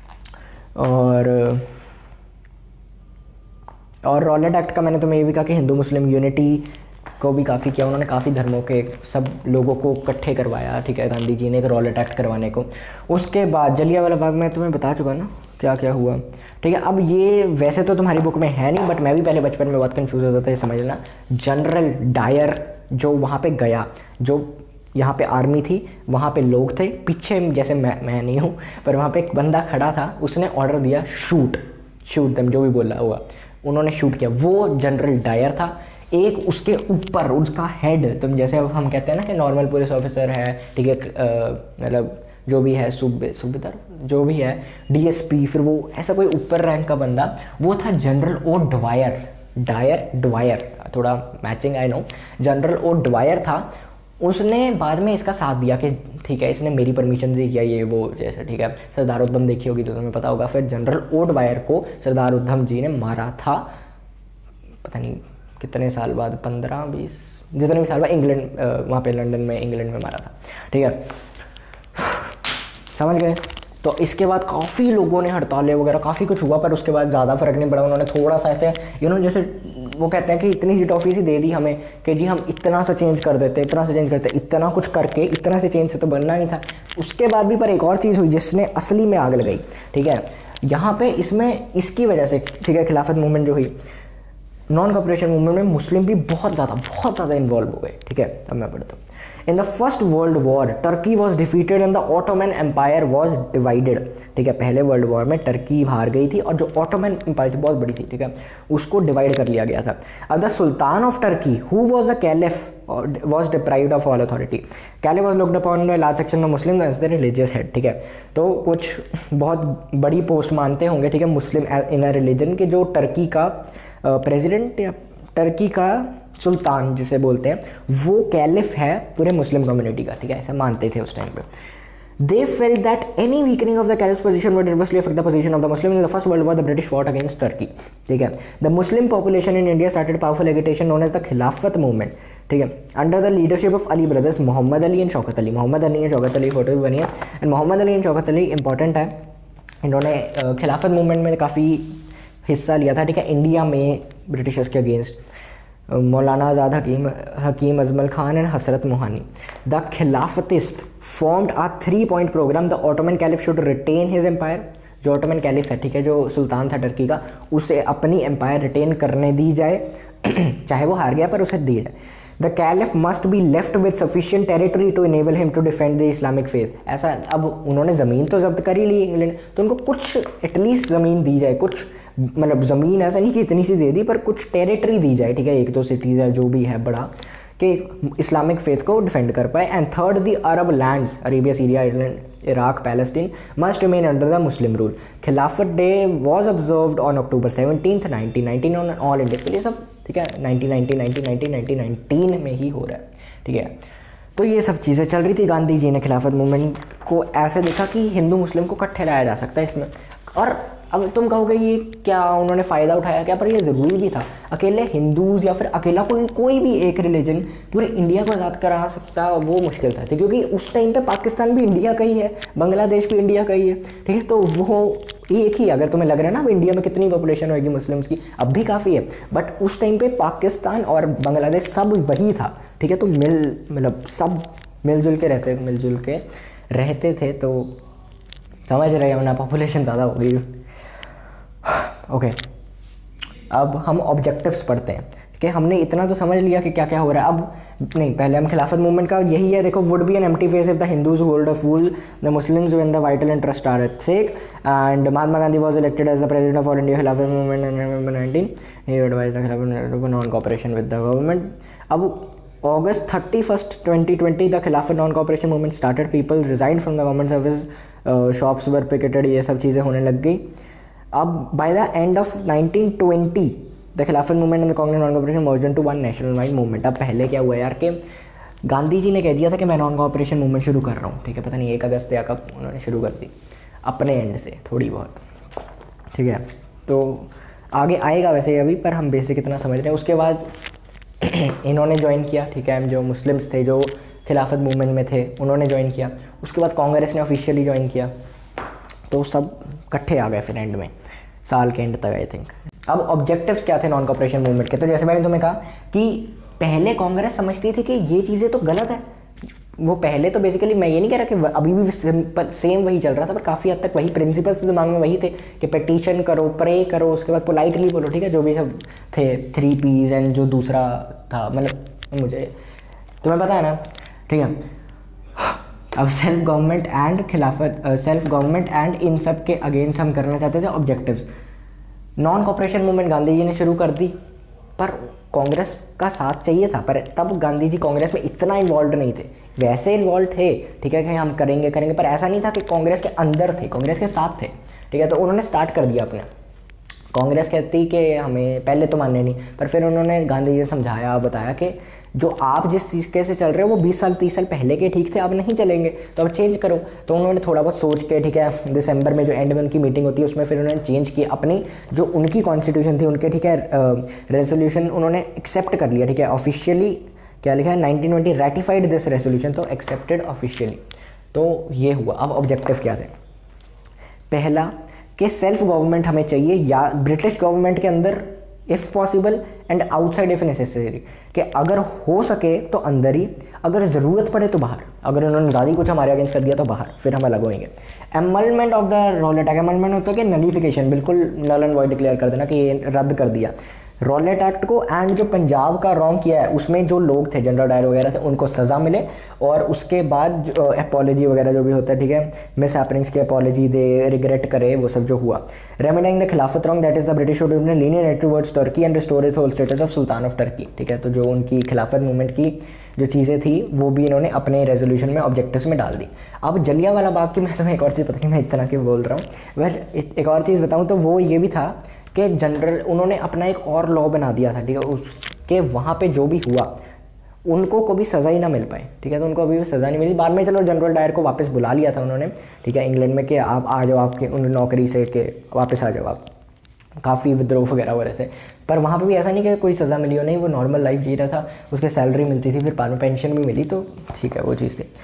और रॉलेट एक्ट का मैंने तुम्हें ये भी कहा कि हिंदू मुस्लिम यूनिटी को भी काफ़ी किया उन्होंने, काफ़ी धर्मों के सब लोगों को इकट्ठे करवाया, ठीक है, गांधी जी ने एक रॉलेट एक्ट करवाने को। उसके बाद जलियांवाला बाग में तुम्हें बता चुका ना क्या क्या हुआ, ठीक है। अब ये वैसे तो तुम्हारी बुक में है नहीं, बट मैं भी पहले बचपन में बहुत कन्फ्यूज़ होता था, ये समझ लेना। जनरल डायर जो वहाँ पे गया, जो यहाँ पे आर्मी थी, वहाँ पे लोग थे पीछे, जैसे मैं नहीं हूँ, पर वहाँ पे एक बंदा खड़ा था, उसने ऑर्डर दिया शूट देम, जो भी बोला हुआ, उन्होंने शूट किया, वो जनरल डायर था। एक उसके ऊपर उसका हेड, तुम जैसे हम कहते हैं ना कि नॉर्मल पुलिस ऑफिसर है, ठीक है, मतलब जो भी है सूबेदार जो भी है, डीएसपी, फिर वो ऐसा कोई ऊपर रैंक का बंदा, वो था जनरल ओ डवायर, थोड़ा matching I know, general O'Dwyer था। उसने बाद में इसका साथ दिया कि ठीक है इसने मेरी परमिशन से किया ये वो, जैसे ठीक है। सरदार उधम देखी होगी तो तुम्हें पता होगा। फिर जनरल ओ डवायर को सरदार उधम जी ने मारा था, पता नहीं कितने साल बाद, 15-20 जितने भी साल बाद, इंग्लैंड वहाँ पे लंदन में, इंग्लैंड में मारा था, ठीक है, समझ गए। तो इसके बाद काफ़ी लोगों ने हड़तालें वगैरह काफ़ी कुछ हुआ, पर उसके बाद ज़्यादा फर्क नहीं पड़ा। उन्होंने थोड़ा सा ऐसे जैसे वो कहते हैं कि इतनी सी टॉफ़ी सी दे दी हमें कि जी हम इतना सा चेंज कर देते, इतना कुछ करके इतना से चेंज से तो बनना नहीं था। उसके बाद भी पर एक और चीज़ हुई जिसने असली में आग लगाई, ठीक है, यहाँ पे इसमें इसकी वजह से, ठीक है, खिलाफत मूवमेंट जो हुई, नॉन कॉपरेशन मूवमेंट में मुस्लिम भी बहुत ज़्यादा इन्वॉल्व हो गए, ठीक है। अब मैं पढ़ता हूँ। In the first world war Turkey was defeated and the Ottoman empire was divided, ठीक है। पहले वर्ल्ड वॉर में टर्की हार गई थी, और जो ऑटोमन एम्पायर थी बहुत बड़ी थी, ठीक है, उसको डिवाइड कर लिया गया था। अब the sultan of Turkey who was the caliph was deprived of all authority. Caliph was looked upon the large section of Muslim as the religious head, ठीक है। तो कुछ बहुत बड़ी पोस्ट मानते होंगे, ठीक है, मुस्लिम इन अ रिलीजन के, जो टर्की का प्रेसिडेंट या टर्की का सुल्तान जिसे बोलते हैं, वो कैलिफ है पूरे मुस्लिम कम्युनिटी का, ठीक है, ऐसा मानते थे उस टाइम पे। They felt that any weakening of the Caliph's position would adversely affect the position of the Muslims. In the First World War, the British fought against Turkey, ठीक है। The Muslim population in India started powerful agitation known as the Khilafat movement, ठीक है, under the leadership of Ali brothers, Mohammad Ali and Shaukat Ali. Mohammad Ali and Shaukat Ali photo भी बनी है, and Mohammad Ali and Shaukat Ali important है, इन्होंने खिलाफत मूवमेंट में काफ़ी हिस्सा लिया था, ठीक है, इंडिया में ब्रिटिशर्स के against. Maulana Azad Hakim Ajmal Khan and Hasrat Mohani. The Khilafatist formed a 3-point programme. The Ottoman caliph should retain his empire, जो ऑटोमन कैलिफ है, ठीक है, जो सुल्तान था टर्की का, उसे अपनी एम्पायर रिटेन करने दी जाए चाहे वो हार गया पर उसे दी जाए। The caliph must be left with sufficient territory to enable him to defend the Islamic faith. ऐसा, अब उन्होंने ज़मीन तो जब्त कर ही ली इंग्लैंड, तो उनको कुछ एटलीस्ट ज़मीन दी जाए, कुछ मतलब ज़मीन ऐसा नहीं कि इतनी सी दे दी, पर कुछ टेरिटरी दी जाए, ठीक है, 1-2 सिटीज़ है जो भी है बड़ा, कि इस्लामिक फेथ को डिफेंड कर पाए। And third, the Arab lands, Arabia, Syria, Iraq, Palestine must remain under the Muslim rule. Khilafat day was observed on October 17, 1919 on all India. के लिए सब ठीक है, 1919 में ही हो रहा है, ठीक है। तो ये सब चीज़ें चल रही थी। गांधी जी ने खिलाफत मूवमेंट को ऐसे देखा कि हिंदू मुस्लिम को इकट्ठे लाया जा सकता है इसमें। और अब तुम कहोगे ये क्या उन्होंने फ़ायदा उठाया क्या, पर ये ज़रूरी भी था। अकेले हिंदूज़ या फिर अकेला कोई भी एक रिलीजन पूरे इंडिया को आज़ाद करा सकता, वो मुश्किल था, क्योंकि उस टाइम पे पाकिस्तान भी इंडिया का ही है, बांग्लादेश भी इंडिया का ही है, ठीक है। तो वो एक ही, अगर तुम्हें लग रहा है ना अब इंडिया में कितनी पॉपुलेशन होगी मुस्लिम्स की, अब भी काफ़ी है, बट उस टाइम पे पाकिस्तान और बांग्लादेश सब वही था, ठीक है। तो मतलब सब मिलजुल के रहते थे, तो समझ रहे हो ना, पॉपुलेशन ज़्यादा हो गई। ओके, अब हम ऑब्जेक्टिव्स पढ़ते हैं कि हमने इतना तो समझ लिया कि क्या क्या हो रहा है, अब नहीं, पहले हम खिलाफत मूवमेंट का यही है, देखो, would be an empty face if the Hindus hold a fool, the Muslims win the vital interest are at stake, and Mahatma Gandhi was elected as the president of all India Khilafat movement in November 19, he advised the Khilafat non cooperation with the government. अब August 31st 2020 the Khilafat non cooperation movement started, people resign from the government service, shops were picketed, ये सब चीज़ें होने लग गई। अब by the end of 1920 the Khilafat movement and the Congress non cooperation merged into one national wide movement. अब पहले क्या हुआ यार कि गांधी जी ने कह दिया था कि मैं नॉन कोऑपरेशन मूवमेंट शुरू कर रहा हूँ, ठीक है, पता नहीं 1 अगस्त या कब उन्होंने शुरू कर दी अपने एंड से थोड़ी बहुत, ठीक है, तो आगे आएगा वैसे अभी, पर हम बेसिक इतना समझ रहे हैं। उसके बाद इन्होंने ज्वाइन किया, ठीक है, जो मुस्लिम्स थे जो खिलाफत मूवमेंट में थे उन्होंने ज्वाइन किया। उसके बाद कांग्रेस ने ऑफिशियली ज्वाइन किया, तो सब इकट्ठे आ गए फिर एंड में साल के एंड तक आई थिंक। अब ऑब्जेक्टिव्स क्या थे नॉन कोऑपरेशन मूवमेंट के, तो जैसे मैंने तुम्हें कहा कि पहले कांग्रेस समझती थी कि ये चीज़ें तो गलत है, वो पहले तो बेसिकली मैं ये नहीं कह रहा कि अभी भी सेम वही चल रहा था, पर काफ़ी हद तक वही प्रिंसिपल्स तो दिमाग में वही थे कि पिटीशन करो, प्रे करो, उसके बाद पोलाइटली बोलो, ठीक है, जो भी सब थे 3 Ps एंड जो दूसरा था, मतलब मुझे तुम्हें पता है ना, ठीक है। अब सेल्फ गवर्नमेंट एंड इन सब के अगेंस्ट हम करना चाहते थे objectives. Non cooperation movement Gandhi ji ने शुरू कर दी, पर कांग्रेस का साथ चाहिए था, पर तब गांधी जी कांग्रेस में इतना इन्वॉल्व नहीं थे, वैसे इन्वॉल्व थे, ठीक है, कि हम करेंगे, पर ऐसा नहीं था कि कांग्रेस के अंदर थे, कांग्रेस के साथ थे, ठीक है। तो उन्होंने स्टार्ट कर दिया अपने, कांग्रेस कहती कि हमें पहले तो मानने नहीं, पर फिर उन्होंने गांधी जी ने समझाया, बताया कि जो आप जिस तरीके से चल रहे हो वो 20 साल 30 साल पहले के ठीक थे, अब नहीं चलेंगे, तो अब चेंज करो। तो उन्होंने थोड़ा बहुत सोच के, ठीक है, दिसंबर में जो एंड में उनकी मीटिंग होती है उसमें फिर उन्होंने चेंज की अपनी जो उनकी कॉन्स्टिट्यूशन थी, उनके, ठीक है, रेजोल्यूशन उन्होंने एक्सेप्ट कर लिया, ठीक है, ऑफिशियली क्या लिखा है 1920 रेटिफाइड दिस रेजोल्यूशन, तो एक्सेप्टेड ऑफिशियली। तो ये हुआ। अब ऑब्जेक्टिव क्या थे, पहला कि सेल्फ गवर्नमेंट हमें चाहिए, या ब्रिटिश गवर्नमेंट के अंदर if possible and outside if necessary, कि अगर हो सके तो अंदर ही, अगर ज़रूरत पड़े तो बाहर, अगर उन्होंने ज़्यादा ही कुछ हमारे अगेंस्ट कर दिया तो बाहर, फिर हम अलग होंगे। Annulment of the Rowlatt act, annulment होता है कि नलिफिकेशन, बिल्कुल नल एंड वॉइड डिक्लेयर कर देना कि ये रद्द कर दिया रॉलेट एक्ट को, एंड जो पंजाब का रॉन्ग किया है उसमें जो लोग थे जनरल डायर वगैरह थे उनको सज़ा मिले, और उसके बाद अपॉलॉजी वगैरह जो भी होता है, ठीक है, मिस हैपनिंग्स की अपॉलॉजी दे, रिग्रेट करे, वो सब जो हुआ। Remedying the Khilafat wrong, that is the British lenient towards Turkey and restore its whole status of sultan of Turkey, ठीक है। तो जो उनकी खिलाफत मूवमेंट की जो चीज़ें थी वो भी इन्होंने अपने रेजोल्यूशन में ऑब्जेक्टिव्स में डाल दी। अब जलियांवाला बाग की मैं तुम्हें एक और चीज़ पता कि मैं इतना क्यों बोल रहा हूँ, वह एक और चीज़ बताऊँ तो वो ये भी था कि जनरल उन्होंने अपना एक और लॉ बना दिया था, ठीक है, उसके वहाँ पे जो भी हुआ उनको कभी सज़ा ही ना मिल पाए, ठीक है, तो उनको अभी भी सज़ा नहीं मिली। बाद में चलो जनरल डायर को वापस बुला लिया था उन्होंने, ठीक है, इंग्लैंड में कि आप आ जाओ, आपके उन नौकरी से कि वापस आ जाओ आप, काफ़ी विद्रोह वगैरह हो रहे थे, पर वहाँ पे भी ऐसा नहीं कि कोई सज़ा मिली हो, नहीं, वो नॉर्मल लाइफ जी रहा था, उसके सैलरी मिलती थी, फिर बाद में पेंशन भी मिली, तो ठीक है, वो चीज़ थी।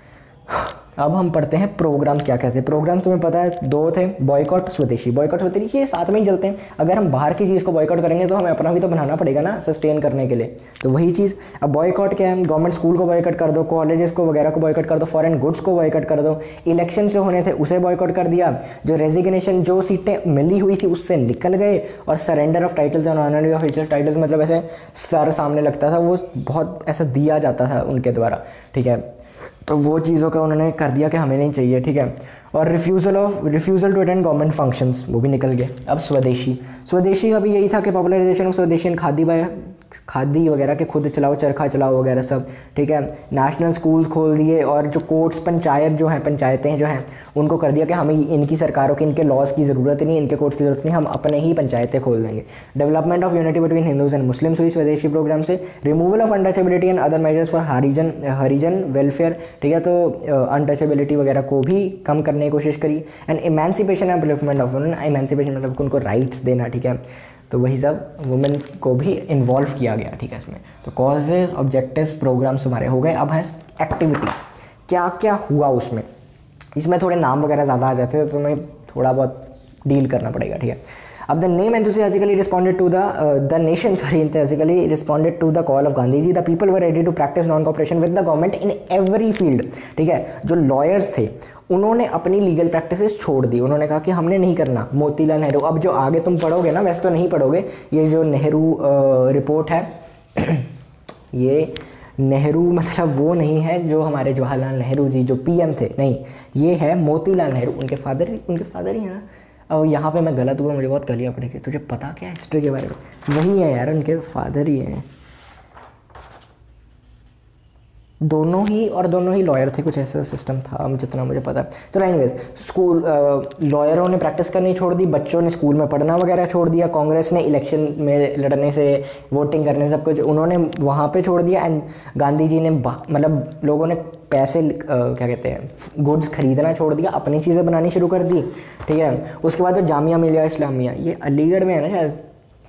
अब हम पढ़ते हैं प्रोग्राम्स क्या क्या थे। प्रोग्राम्स तुम्हें पता है 2 थे, बॉयकॉट स्वदेशी। बॉयकॉट स्वदेशी ये साथ में ही चलते हैं, अगर हम बाहर की चीज़ को बॉयकॉट करेंगे तो हमें अपना भी तो बनाना पड़ेगा ना सस्टेन करने के लिए, तो वही चीज़। अब बॉयकॉट क्या है, गवर्नमेंट स्कूल को बॉयकॉट कर दो, कॉलेजेस को वगैरह को बॉयकॉट कर दो, फॉरेन गुड्स को बॉयकॉट कर दो, इलेक्शन जो होने थे उसे बॉयकॉट कर दिया, जो रेजिग्नेशन जो सीटें मिली हुई थी उससे निकल गए, और surrender of titles and honorary official titles, मतलब ऐसे सर सामने लगता था, वो बहुत ऐसा दिया जाता था उनके द्वारा, ठीक है, तो वो चीज़ों का उन्होंने कर दिया कि हमें नहीं चाहिए, ठीक है। और refusal to attend government functions वो भी निकल गए। अब स्वदेशी का भी यही था कि popularisation of swadeshi and khadi वगैरह के खुद चलाओ, चरखा चलाओ वगैरह सब, ठीक है। नेशनल स्कूल्स खोल दिए, और जो कोर्ट्स पंचायतें जो हैं उनको कर दिया कि हमें इनकी सरकारों के इनके लॉज की ज़रूरत नहीं, इनके कोर्ट्स की ज़रूरत नहीं, हम अपने ही पंचायतें खोल देंगे। Development of unity between Hindus and Muslims हुई स्वदेशी प्रोग्राम से। Removal of untouchability and other measures for Harijan welfare, ठीक है, तो अनटचेबिलिटी वगैरह को भी कम करने की कोशिश करी। And emancipation and upliftment of women, emancipation मतलब उनको राइट्स देना, ठीक है, तो वही सब वुमेन को भी इन्वॉल्व किया गया, ठीक है, इसमें। तो कॉजेज, ऑब्जेक्टिव्स, प्रोग्राम्स हमारे हो गए। अब है एक्टिविटीज़, क्या क्या हुआ उसमें। इसमें थोड़े नाम वगैरह ज़्यादा आ जाते हैं तो तुम्हें थोड़ा बहुत डील करना पड़ेगा, ठीक है। अब the name enthusiastically responded to the nation enthusiastically responded to the call of Gandhi ji. The people were ready to practice non-cooperation with the government in every field, ठीक है। जो लॉयर्स थे उन्होंने अपनी लीगल प्रैक्टिसेस छोड़ दी, उन्होंने कहा कि हमने नहीं करना। मोतीलाल नेहरू, अब जो आगे तुम पढ़ोगे ना, वैसे तो नहीं पढ़ोगे, ये जो नेहरू रिपोर्ट है ये नेहरू मतलब वो नहीं है जो हमारे जवाहरलाल नेहरू जी जो पीएम थे, नहीं, ये है मोतीलाल नेहरू, उनके फादर ही है ना। और यहाँ पे मैं गलत हुआ, मुझे बहुत गालियाँ पड़ेगी, तुझे पता क्या है हिस्ट्री के बारे में? वही है यार, उनके फादर ही हैं, दोनों ही लॉयर थे, कुछ ऐसा सिस्टम था जितना मुझे पता है। चलो एनीवेज, स्कूल लॉयरों ने प्रैक्टिस करनी छोड़ दी, बच्चों ने स्कूल में पढ़ना वगैरह छोड़ दिया, कांग्रेस ने इलेक्शन में लड़ने से, वोटिंग करने से, सब कुछ उन्होंने वहाँ पे छोड़ दिया। एंड गांधी जी ने मतलब लोगों ने पैसे क्या कहते हैं, गुड्स खरीदना छोड़ दिया, अपनी चीज़ें बनानी शुरू कर दी, ठीक है। उसके बाद जो जामिया मिलिया इस्लामिया, ये अलीगढ़ में है ना शायद,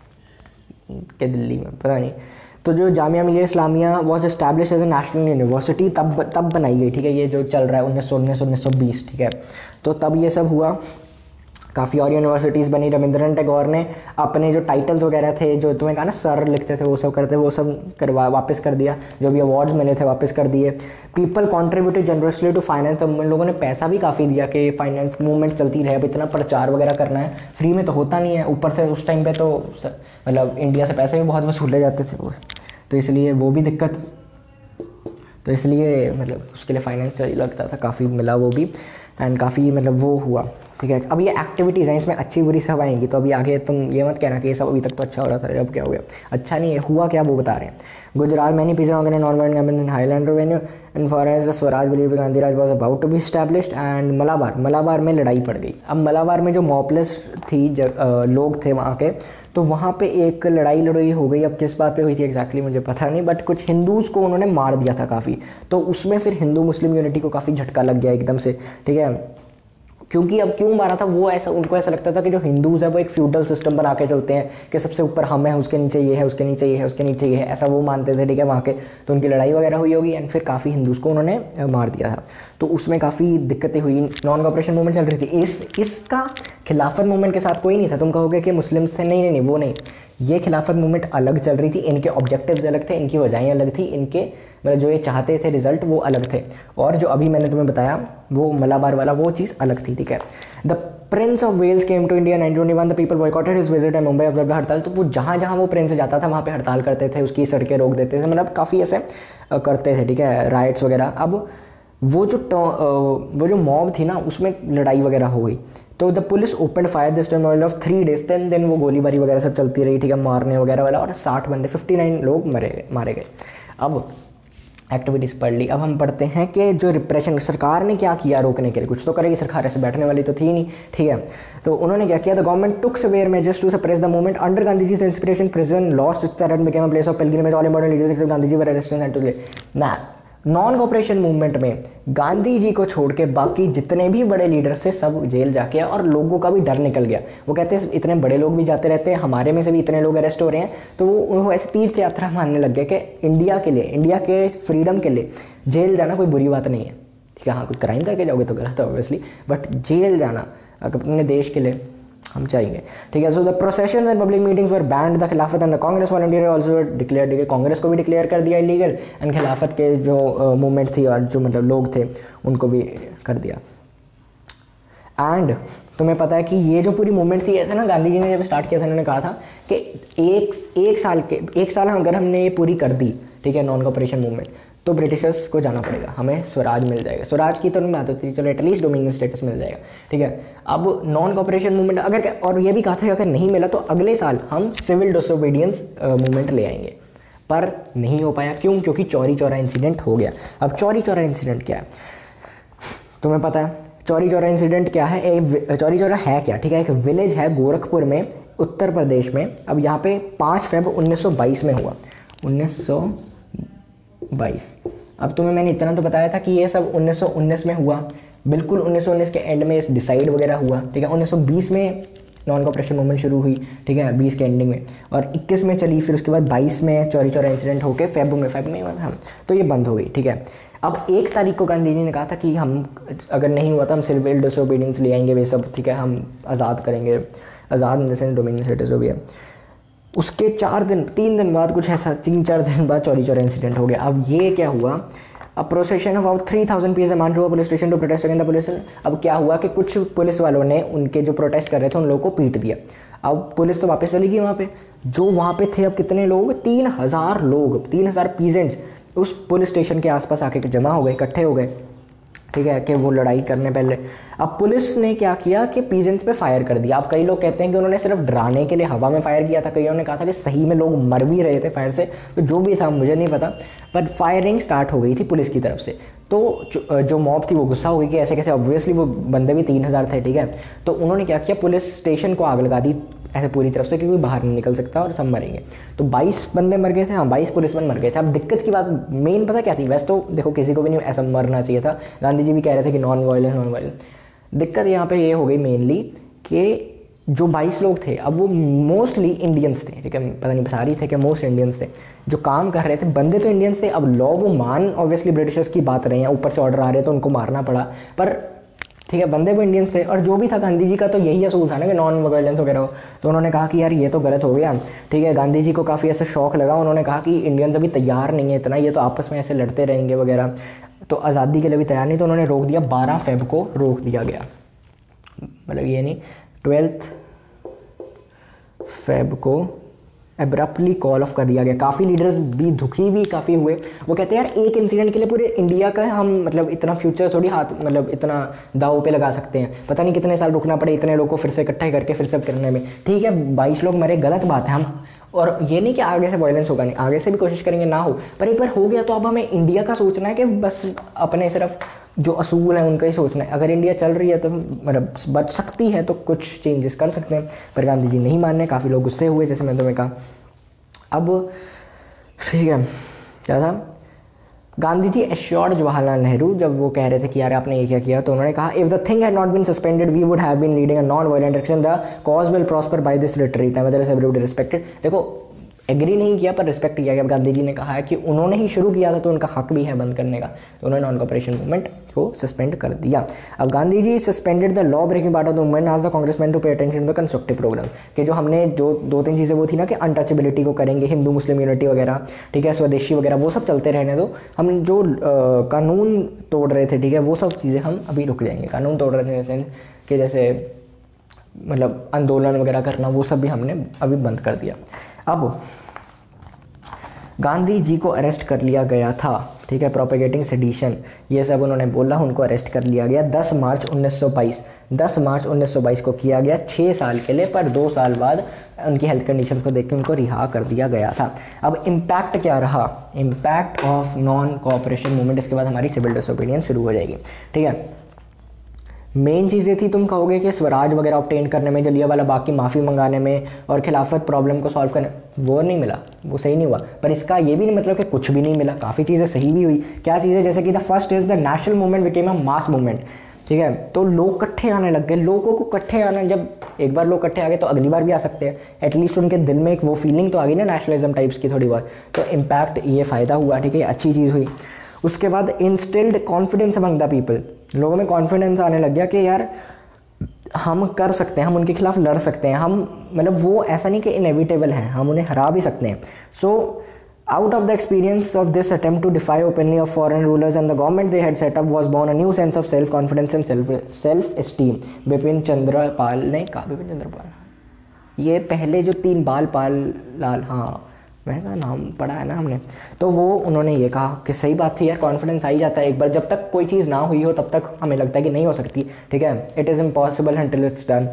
के दिल्ली में पता नहीं, तो जो Jamia Millia Islamia was establish as a national university, तब बनाई गई, ठीक है। ये जो चल रहा है 1919-1920, ठीक है, तो तब ये सब हुआ। काफ़ी और यूनिवर्सिटीज़ बनी। रविंद्रनाथ टैगोर ने अपने जो टाइटल्स वगैरह थे, जो तुम्हें कहा ना सर लिखते थे, वो सब करते, वो सब वापस कर दिया, जो भी अवार्ड्स मिले थे वापस कर दिए। People contributed generously to finance movement, लोगों ने पैसा भी काफ़ी दिया कि फाइनेंस मूवमेंट चलती रहे, अब इतना प्रचार वगैरह करना है, फ्री में तो होता नहीं है, ऊपर से उस टाइम पर तो मतलब इंडिया से पैसे भी बहुत वसूले जाते थे वो, तो इसलिए वो भी दिक्कत, तो इसलिए मतलब उसके लिए फाइनेंस लगता था, काफ़ी मिला वो भी, एंड काफ़ी मतलब वो हुआ, ठीक है। अब ये एक्टिविटीज़ हैं, इसमें अच्छी बुरी सब आएंगी, तो अभी आगे तुम ये मत कहना कि ये सब अभी तक तो अच्छा हो रहा था, अब क्या हो गया, अच्छा नहीं है, हुआ क्या वो बता रहे हैं। Gujarat many peace organ non violent campaign in highland revenue and for as swaraj believe Gandhi raj was about to be established. एंड मलाबार में लड़ाई पड़ गई। अब मलाबार में जो मॉपलेस थी लोग थे वहाँ के, तो वहाँ पे एक लड़ाई हो गई। अब किस बात पे हुई थी एग्जैक्टली मुझे पता नहीं, बट कुछ हिंदूज़ को उन्होंने मार दिया था काफ़ी, तो उसमें फिर हिंदू मुस्लिम यूनिटी को काफ़ी झटका लग गया एकदम से, ठीक है। क्योंकि अब क्यों मारा था वो, ऐसा उनको ऐसा लगता था कि जो हिंदूज़ है वो एक फ्यूडल सिस्टम बना के चलते हैं कि सबसे ऊपर हम हैं, उसके नीचे ये है, उसके नीचे ये है, उसके नीचे ये है, ऐसा वो मानते थे, ठीक है वहाँ के। तो उनकी लड़ाई वगैरह हुई होगी एंड फिर काफ़ी हिंदूज़ को उन्होंने मार दिया था, तो उसमें काफ़ी दिक्कतें हुई। नॉन कॉपरेशन मूवमेंट चल रही थी। इसका खिलाफत मूवमेंट के साथ कोई नहीं था। तुम कहोगे कि मुस्लिम्स थे, नहीं, वो नहीं, ये खिलाफत मूवमेंट अलग चल रही थी, इनके ऑब्जेक्टिव्स अलग थे, इनकी वजहें अलग थी, इनके मतलब जो ये चाहते थे रिजल्ट वो अलग थे, और जो अभी मैंने तुम्हें बताया वो मलाबार वाला वो चीज़ अलग थी, ठीक है। The prince of Wales came to India 1921, the people boycotted his visit and Mumbai observed hartal. तो वो जहाँ वो प्रिंस जाता था वहाँ पे हड़ताल करते थे, उसकी सड़कें रोक देते थे, मतलब काफ़ी ऐसे करते थे, ठीक है, राइट्स वगैरह। अब वो जो मॉब थी ना, उसमें लड़ाई वगैरह हो गई, तो the police open fire this turmoil of 3 days, then वो गोलीबारी वगैरह सब चलती रही, ठीक है, मारने वगैरह वाला, और 60 बंदे 59 लोग मारे गए। अब एक्टिविटीज़ पढ़ ली, अब हम पढ़ते हैं कि जो रिप्रेशन सरकार ने क्या किया रोकने के लिए, कुछ तो करेगी सरकार, ऐसे बैठने वाली तो थी नहीं, ठीक है। तो उन्होंने क्या किया, the government took severe measures to suppress the movement under Gandhi ji inspiration prison lost its thread became a place of pilgrimage, all important leaders except Gandhi ji were arrested and टू ना। नॉन कॉपरेशन मूवमेंट में गांधी जी को छोड़ के बाकी जितने भी बड़े लीडर्स थे सब जेल जाके, और लोगों का भी डर निकल गया। वो कहते हैं इतने बड़े लोग भी जाते रहते हैं, हमारे में से भी इतने लोग अरेस्ट हो रहे हैं, तो वो ऐसे तीर्थ यात्रा मानने लग गए कि इंडिया के लिए, इंडिया के फ्रीडम के लिए जेल जाना कोई बुरी बात नहीं है, ठीक है। हाँ, कुछ क्राइम करके जाओगे तो गलत है ऑब्वियसली, बट जेल जाना अपने देश के लिए हम चाहेंगे, ठीक है। So the processions and public meetings were banned, the Khilafat and the Congress volunteer also declared, ठीक है, कांग्रेस को भी डिक्लेयर कर दिया इलीगल, एंड खिलाफत के जो मूवमेंट थी और जो मतलब लोग थे उनको भी कर दिया। एंड तुम्हें पता है कि ये जो पूरी मूवमेंट थी, ऐसे ना गांधी जी ने जब स्टार्ट किया था, उन्होंने कहा था कि एक साल अगर हमने ये पूरी कर दी, ठीक है, नॉन कॉपरेशन मूवमेंट, तो ब्रिटिशर्स को जाना पड़ेगा, हमें स्वराज मिल जाएगा। स्वराज की तो बात होती थी, चलो एटलीस्ट डोमिनियन स्टेटस मिल जाएगा, ठीक है। अब नॉन कॉपरेशन मूवमेंट अगर, और ये भी कहा था कि अगर नहीं मिला तो अगले साल हम सिविल डिसोबीडियंस मूवमेंट ले आएंगे, पर नहीं हो पाया। क्यों? क्योंकि चौरी चौरा इंसिडेंट हो गया। अब चौरी चौरा इंसिडेंट क्या है तुम्हें पता है? चौरी चौरा इंसिडेंट क्या है? चौरी चौरा है क्या, ठीक है, एक विलेज है गोरखपुर में, उत्तर प्रदेश में। अब यहाँ पे 5 Feb 1922 में हुआ, 1922। अब तुम्हें मैंने इतना तो बताया था कि ये सब 1919 में हुआ, बिल्कुल 1919 के एंड में डिसाइड वगैरह हुआ, ठीक है। 1920 में नॉन कॉपरेशन मूवमेंट शुरू हुई, ठीक है, 20 के एंडिंग में, और 21 में चली, फिर उसके बाद 22 में चौरी चौरा इंसिडेंट होकर फेब में हम तो ये बंद हो गई, ठीक है। अब 1 तारीख को गांधी जी ने कहा था कि हम अगर नहीं हुआ तो हम सिविल डिसोबीडियंस ले आएंगे, वे सब, ठीक है, हम आज़ाद करेंगे, आज़ाद in the sense dominion status हो गया। उसके 3 दिन बाद कुछ ऐसा 3-4 दिन बाद चौरी चौरा इंसिडेंट हो गया। अब ये क्या हुआ, अब प्रोसेशन ऑफ 3000 पीस मार्च हुआ police station to protest against the police. अब क्या हुआ कि कुछ पुलिस वालों ने उनके जो प्रोटेस्ट कर रहे थे उन लोगों को पीट दिया। अब पुलिस तो वापस चली गई वहाँ पे। जो वहाँ पे थे अब कितने लोग, 3000 लोग, 3000 पीजेंट्स उस पुलिस स्टेशन के आसपास आके जमा हो गए, इकट्ठे हो गए, ठीक है, कि वो लड़ाई करने पहले। अब पुलिस ने क्या किया कि पीजेंट्स पे फायर कर दिया। अब कई लोग कहते हैं कि उन्होंने सिर्फ डराने के लिए हवा में फायर किया था, कईयों ने कहा था कि सही में लोग मर भी रहे थे फायर से, तो जो भी था मुझे नहीं पता, पर फायरिंग स्टार्ट हो गई थी पुलिस की तरफ से। तो जो मॉब थी वो गुस्सा हो गई कि ऐसे कैसे, ऑब्वियसली वो बंदे भी 3000 थे, ठीक है। तो उन्होंने क्या किया, पुलिस स्टेशन को आग लगा दी ऐसे पूरी तरफ से कि कोई बाहर नहीं निकल सकता और सब मरेंगे। तो 22 बंदे मर गए थे, हाँ 22 पुलिसमैन मर गए थे। अब दिक्कत की बात मेन पता क्या थी, वैसे तो देखो किसी को भी नहीं ऐसा मरना चाहिए था, गांधी जी भी कह रहे थे कि नॉन वायलेंस। दिक्कत यहाँ पे ये हो गई मेनली कि जो 22 लोग थे अब वो मोस्टली इंडियंस थे, ठीक है, पता नहीं सारी थे कि मोस्ट इंडियंस थे जो काम कर रहे थे। बंदे तो इंडियंस थे, अब लॉ वो मान ऑब्वियसली ब्रिटिशर्स की बात रहे हैं, ऊपर से ऑर्डर आ रहे तो उनको मारना पड़ा, पर ठीक है बंदे वो इंडियंस थे। और जो भी था गांधी जी का तो यही असूल था ना कि नॉन वायलेंस वगैरह हो। तो उन्होंने कहा कि यार ये तो गलत हो गया, ठीक है। गांधी जी को काफ़ी ऐसा शौक लगा, उन्होंने कहा कि इंडियंस अभी तैयार नहीं है इतना, ये तो आपस में ऐसे लड़ते रहेंगे वगैरह, तो आज़ादी के लिए भी तैयार नहीं, तो उन्होंने रोक दिया। 12 फेब को रोक दिया गया, मतलब ये नहीं 12 फेब को एब्रप्टली कॉल ऑफ कर दिया गया। काफ़ी लीडर्स भी दुखी भी काफ़ी हुए। वो कहते हैं यार एक इंसिडेंट के लिए पूरे इंडिया का हम मतलब इतना फ्यूचर थोड़ी हाथ मतलब इतना दाव पे लगा सकते हैं, पता नहीं कितने साल रुकना पड़े इतने लोगों को फिर से इकट्ठा करके फिर सब करने में। ठीक है 22 लोग मरे, गलत बात है, हम और ये नहीं कि आगे से वायलेंस होगा नहीं, आगे से भी कोशिश करेंगे ना हो, पर एक बार हो गया तो अब हमें इंडिया का सोचना है कि बस अपने सिर्फ जो असूल हैं उनका ही सोचना है। अगर इंडिया चल रही है तो मतलब बच सकती है तो कुछ चेंजेस कर सकते हैं, पर गांधी जी नहीं मानने, काफ़ी लोग गुस्से हुए जैसे मैंने तुम्हें कहा। अब ठीक है क्या था, गांधी जी एश्योर्ड जवाहरलाल नेहरू, जब वो कह रहे थे कि यार आपने ये क्या किया, तो उन्होंने कहा if the thing had not been suspended we would have been leading a non violent action, the cause will prosper by this retreat, nevertheless everybody respected. देखो एग्री नहीं किया पर रिस्पेक्ट किया गया। गांधी जी ने कहा है कि उन्होंने ही शुरू किया था तो उनका हक भी है बंद करने का, तो उन्होंने नॉन कॉपरेशन मूवमेंट को सस्पेंड कर दिया। अब Gandhi ji suspended the law breaking part of the movement आज the Congressman to pay attention to the constructive programme, कि जो हमने जो 2-3 चीज़ें वो थी ना कि अनटचेबिलिटी को करेंगे, हिंदू मुस्लिम यूनिटी वगैरह, ठीक है, स्वदेशी वगैरह, वो सब चलते रहने दो। हम जो कानून तोड़ रहे थे, ठीक है, वो सब चीज़ें हम अभी रुक जाएंगे। कानून तोड़ रहे थे जैसे कि जैसे मतलब आंदोलन वगैरह करना, वो सब भी हमने अभी बंद कर दिया। अब गांधी जी को अरेस्ट कर लिया गया था, ठीक है, प्रोपेगेटिंग सेडिशन, ये सब उन्होंने बोला, उनको अरेस्ट कर लिया गया 10 मार्च 1922 को किया गया 6 साल के लिए, पर 2 साल बाद उनकी हेल्थ कंडीशंस को देख के उनको रिहा कर दिया गया था। अब इम्पैक्ट क्या रहा, impact of non cooperation movement, इसके बाद हमारी सिविल डिसोबीडियंस शुरू हो जाएगी, ठीक है। मेन चीज़ें थी, तुम कहोगे कि स्वराज वगैरह ऑब्टेन करने में, जलियांवाला बाग की माफ़ी मंगाने में और खिलाफत प्रॉब्लम को सॉल्व करने, वो नहीं मिला, वो सही नहीं हुआ। पर इसका ये भी नहीं मतलब कि कुछ भी नहीं मिला, काफ़ी चीज़ें सही भी हुई। क्या चीज़ें, जैसे कि the first is the national movement became a mass movement, ठीक है, तो लोग इकट्ठे आने लग गए। लोगों को इकट्ठे आना, जब एक बार लोग इकट्ठे आ गए तो अगली बार भी आ सकते हैं, एटलीस्ट उनके दिल में एक वो फीलिंग तो आ गई ना नेशनलिज्म टाइप्स की थोड़ी बहुत, तो इम्पैक्ट ये फ़ायदा हुआ, ठीक है, अच्छी चीज़ हुई। उसके बाद instilled confidence among the people, लोगों में कॉन्फिडेंस आने लग गया कि यार हम कर सकते हैं, हम उनके खिलाफ लड़ सकते हैं, हम मतलब वो ऐसा नहीं कि इनएविटेबल हैं, हम उन्हें हरा भी सकते हैं। सो out of the experience of this attempt to defy openly of foreign rulers and the government they had set up was born a new sense of self confidence and self esteem। Bipin Chandra Pal ने कहा, बिपिन चंद्र पाल, ये पहले जो 3 बाल पाल लाल, हाँ मैंने कहा नाम पढ़ा है ना हमने, तो वो उन्होंने ये कहा कि सही बात थी यार, कॉन्फिडेंस आ ही जाता है एक बार, जब तक कोई चीज़ ना हुई हो तब तक हमें लगता है कि नहीं हो सकती, ठीक है, it is impossible until it's done।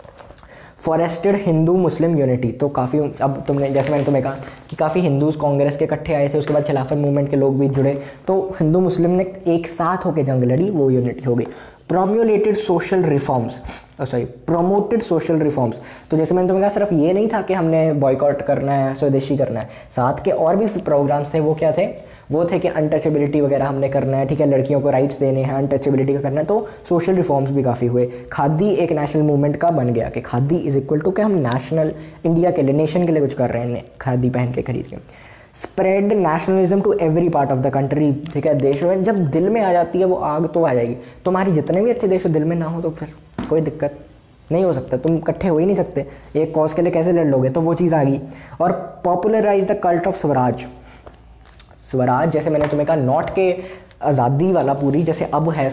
फॉरेस्टेड हिंदू मुस्लिम यूनिटी, तो काफ़ी, अब तुमने जैसे मैंने तुम्हें कहा कि काफ़ी हिंदूज कांग्रेस के इकट्ठे आए थे, उसके बाद खिलाफत मूवमेंट के लोग भी जुड़े, तो हिंदू मुस्लिम ने एक साथ होकर जंग लड़ी, वो यूनिटी हो गई। Promulgated social reforms, promoted social reforms, तो जैसे मैंने तुम्हें कहा सिर्फ ये नहीं था कि हमने बॉयकॉट करना है, स्वदेशी करना है, साथ के और भी प्रोग्राम्स थे। वो क्या थे, वो थे कि अनटचेबिलिटी वगैरह हमने करना है, ठीक है, लड़कियों को राइट्स देने हैं, अनटचेबिलिटी का करना है, तो सोशल रिफॉर्म्स भी काफ़ी हुए। खादी एक नेशनल मूवमेंट का बन गया कि खादी इज इक्वल टू कि हम नेशनल इंडिया के लिए, नेशन के लिए कुछ कर रहे हैं, खादी पहन के खरीद के। Spread nationalism to every part of the country, ठीक है, देश में जब दिल में आ जाती है वो आग तो आ जाएगी। तुम्हारी जितने भी अच्छे देश दिल में ना हो तो फिर कोई दिक्कत नहीं हो सकता, तुम इकट्ठे हो ही नहीं सकते, एक कॉज के लिए कैसे लड़ लोगे, तो वो चीज़ आ गई। और popularise the cult of Swaraj, Swaraj जैसे मैंने तुम्हें कहा नॉट के आज़ादी वाला पूरी, जैसे अब है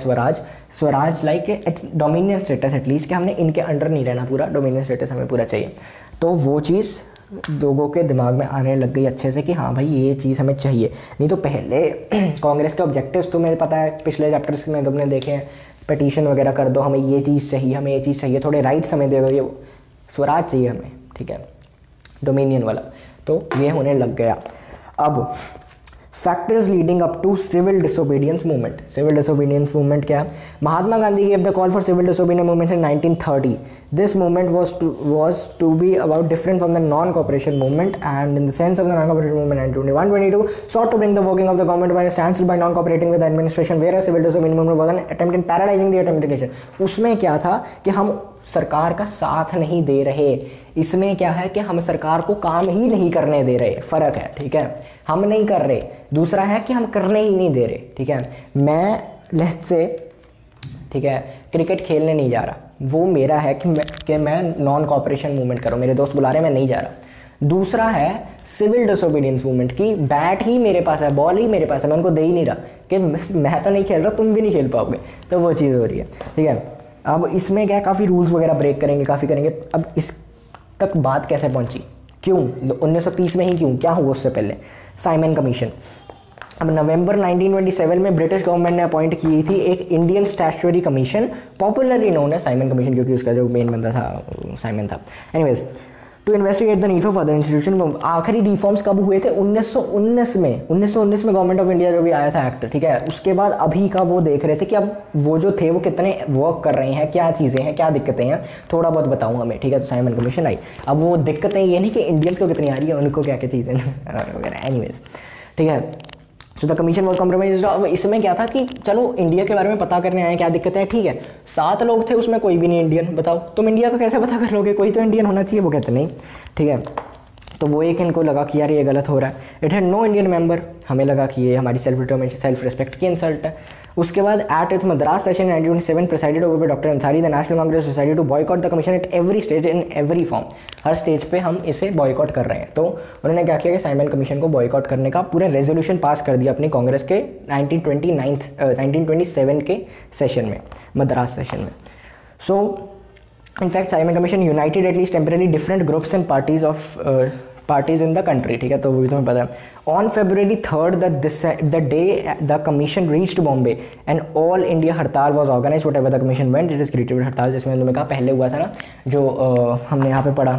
Swaraj like dominion status at least, कि हमने इनके अंडर नहीं रहना, पूरा डोमिनियन स्टेटस हमें पूरा चाहिए। तो वो चीज़ लोगों के दिमाग में आने लग गई अच्छे से कि हाँ भाई ये चीज़ हमें चाहिए। नहीं तो पहले कांग्रेस के ऑब्जेक्टिव्स तो मेरे पता है पिछले चैप्टर्स में तुमने देखे हैं, पिटीशन वगैरह कर दो, हमें ये चीज़ चाहिए, हमें ये चीज़ चाहिए, थोड़े राइट्स हमें दे दो, ये स्वराज चाहिए हमें, ठीक है, डोमिनियन वाला। तो ये होने लग गया। अब factors leading up to civil disobedience movement. Civil disobedience movement क्या है? Mahatma Gandhi gave the call for civil disobedience movement in 1930. This movement was to be about different from the non-cooperation movement, and in the sense of the non-cooperation movement in 1921-22 sought to bring the working of the government by a standstill by non-cooperating with the administration, whereas civil disobedience movement was an attempt in paralyzing the administration. उसमें क्या था कि हम सरकार का साथ नहीं दे रहे, इसमें क्या है कि हम सरकार को काम ही नहीं करने दे रहे, फ़र्क है, ठीक है, हम नहीं कर रहे। दूसरा है कि हम करने ही नहीं दे रहे, ठीक है, मैं लेट्स से, ठीक है, क्रिकेट खेलने नहीं जा रहा, वो मेरा है कि मैं नॉन कॉपरेशन मूवमेंट करूँ, मेरे दोस्त बुला रहे हैं, मैं नहीं जा रहा। दूसरा है सिविल डिसोबीडियंस मूवमेंट की बैट ही मेरे पास है, बॉल ही मेरे पास है, मैं उनको दे ही नहीं रहा कि मैं तो नहीं खेल रहा, तुम भी नहीं खेल पाओगे, तो वो चीज़ हो रही है, ठीक है। अब इसमें क्या काफ़ी रूल्स वगैरह ब्रेक करेंगे, काफ़ी करेंगे। अब इस तक बात कैसे पहुंची, क्यों 1930 में ही, क्यों, क्या हुआ उससे पहले? Simon commission. अब नवंबर 1927 में ब्रिटिश गवर्नमेंट ने अपॉइंट की थी एक Indian statutory commission, popularly known है साइमन कमीशन, क्योंकि उसका जो मेन बंदा था साइमन था। Anyways, to investigate the need of other institution. आखिरी रिफॉर्म्स कब हुए थे? 1919 में गवर्नमेंट ऑफ इंडिया जो भी आया था एक्ट, ठीक है, उसके बाद अभी का वो देख रहे थे कि अब वो जो थे वो कितने वर्क कर रहे हैं, क्या चीज़ें हैं, क्या दिक्कतें हैं, थोड़ा बहुत बताऊँ हमें, ठीक है। तो साइमन कमीशन आई। अब वो दिक्कतें ये नहीं कि इंडियंस को कितनी आ रही है, उनको क्या क्या चीज़ें वगैरह, एनीवेज, ठीक है। So the commission was compromise. अब इसमें क्या था कि चलो इंडिया के बारे में पता करने आए, क्या दिक्कतें हैं, ठीक है। 7 लोग थे, उसमें कोई भी नहीं इंडियन, बताओ तुम इंडिया को कैसे पता कर लोगे, कोई तो इंडियन होना चाहिए, वो कहते नहीं, ठीक है। तो वो एक इनको लगा कि यार ये गलत हो रहा है, it had no Indian member, हमें लगा कि ये हमारी सेल्फ रिस्पेक्ट की इंसल्ट है। उसके बाद at its Madras session 1927 presided over by doctor Ansari, the national Congress society to boycott the commission at every stage in every form. हर स्टेज पे हम इसे बॉयकॉट कर रहे हैं। तो उन्होंने क्या किया कि साइमन कमीशन को बॉयकॉट करने का पूरा रेजोल्यूशन पास कर दिया अपनी कांग्रेस के 1927 के सेशन में, मद्रास सेशन में। सो in fact Simon Commission united at least temporarily different groups and parties in the country, ठीक है, तो वो भी तुम्हें पता है। On February 3rd the day the commission reached Bombay and all India हड़ताल was organized whatever the commission went, it is created हड़ताल, जिसमें तुम्हें कहा पहले हुआ था ना, जो हमने यहाँ पे पढ़ा,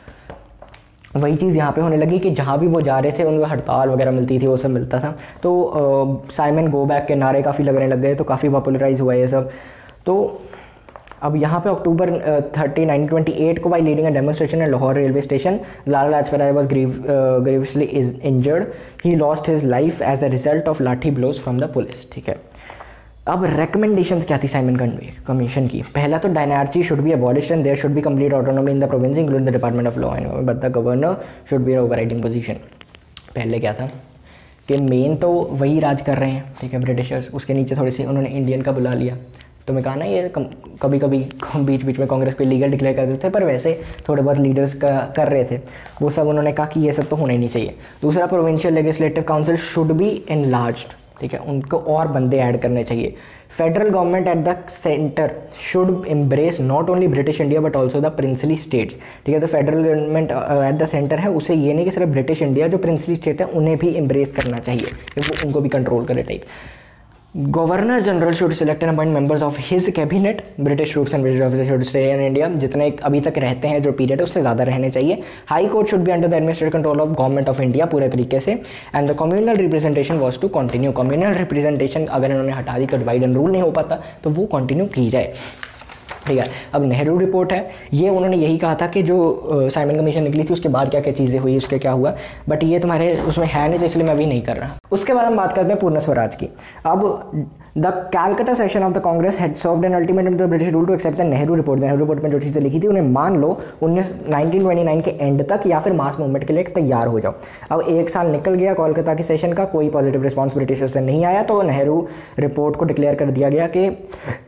वही चीज़ यहाँ पे होने लगी कि जहाँ भी वो जा रहे थे उनको हड़ताल वगैरह मिलती थी, वो सब मिलता था। तो साइमन गो बैक के नारे काफ़ी लगने लग गए, तो काफ़ी पॉपुलराइज हुआ ये सब। तो अब यहाँ पे अक्टूबर 30, 1928 को by leading a demonstration at Lahore railway station, Lala Lajpat Rai was grievously injured, he lost his life as a result of lathi blows from the police, ठीक है। अब रिकमेंडेशंस क्या थी साइमन कमीशन की? पहला तो dyarchy should be abolished and there should be complete autonomy in the province including the department of law and order, but the governor should be overriding position. पहले क्या था कि मेन तो वही राज कर रहे हैं, ठीक है, ब्रिटिशर्स, उसके नीचे थोड़ी सी उन्होंने इंडियन का बुला लिया। तो मैं कहा ना ये कभी कभी बीच बीच में कांग्रेस को इलीगल डिक्लेयर कर देते थे, पर वैसे थोड़े बहुत लीडर्स का कर रहे थे, वो सब उन्होंने कहा कि ये सब तो होना ही नहीं चाहिए। दूसरा, provincial legislative council should be enlarged, ठीक है, उनको और बंदे ऐड करने चाहिए। Federal government at the centre should embrace not only British India but also the princely states, ठीक है। तो federal government at the centre है, उसे ये नहीं कि सिर्फ ब्रिटिश इंडिया, जो प्रिंसली स्टेट है उन्हें भी एम्ब्रेस करना चाहिए, वो उनको भी कंट्रोल करे type. Governor general should select and appoint members of his cabinet, British troops and British officers should stay in India, जितने अभी तक रहते हैं जो पीरियड है उससे ज़्यादा रहने चाहिए। High court should be under the administrative control of government of India पूरे तरीके से। And the communal representation was to continue, communal representation अगर इन्होंने हटा दी तो डिवाइड एंड रूल नहीं हो पाता, तो वो कंटिन्यू की जाए, ठीक है। अब नेहरू रिपोर्ट है, ये उन्होंने यही कहा था कि जो साइमन कमीशन निकली थी उसके बाद क्या क्या चीज़ें हुई, उसके क्या हुआ, बट ये तुम्हारे उसमें है नहीं, तो इसलिए मैं अभी नहीं कर रहा। उसके बाद हम बात करते हैं पूर्ण स्वराज की। अब the Calcutta session of the Congress had served an ultimatum to the British rule to accept the Nehru report. Nehru report में जो चीज़ें लिखी थी उन्हें मान लो 1929 के एंड तक, या फिर मास मूवमेंट के लिए तैयार हो जाओ। अब 1 साल निकल गया कोलकाता की सेशन का, कोई पॉजिटिव रिस्पॉन्स ब्रिटिशर्स से नहीं आया, तो नेहरू रिपोर्ट को डिक्लेयर कर दिया गया कि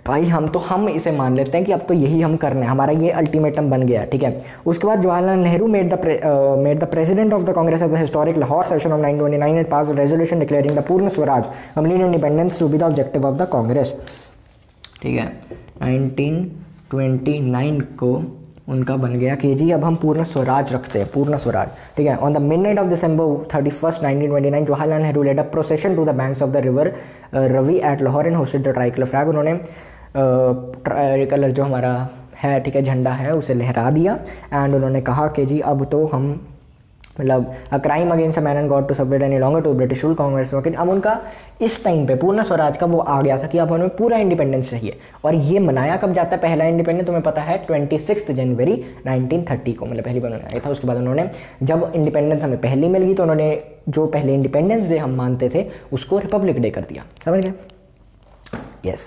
भाई हम इसे मान लेते हैं कि अब तो यही हम करना है, हमारा ये अल्टीमेटम बन गया, ठीक है। उसके बाद Jawaharlal Nehru made the president of the Congress at the historic Lahore session of 1929 and pass resolution declaring the Purna Swaraj complete independence to be the objective of the Congress, ठीक है। 1929 को उनका बन गया कि जी अब हम पूर्ण स्वराज रखते हैं, पूर्ण स्वराज, ठीक है। On the midnight of December 31st 1929 Jawaharlal Nehru led a procession to the banks of the river Ravi at Lahore and hosted the tricolour flag. उन्होंने कलर जो हमारा है, ठीक है, झंडा है, उसे लहरा दिया एंड उन्होंने कहा कि जी अब तो हम मतलब a crime against a man and god to submit any longer to British rule Congress. लेकिन अब उनका इस टाइम पे पूर्ण स्वराज का वो आ गया था कि अब हमें पूरा इंडिपेंडेंस चाहिए। और ये मनाया कब जाता है पहला इंडिपेंडेंस, तुम्हें पता है 26 जनवरी 1930 को, मतलब पहली बार मनाया था। उसके बाद उन्होंने जब इंडिपेंडेंस हमें पहली मिल गई तो उन्होंने जो पहले इंडिपेंडेंस डे हम मानते थे उसको रिपब्लिक डे कर दिया, समझ गए? यस।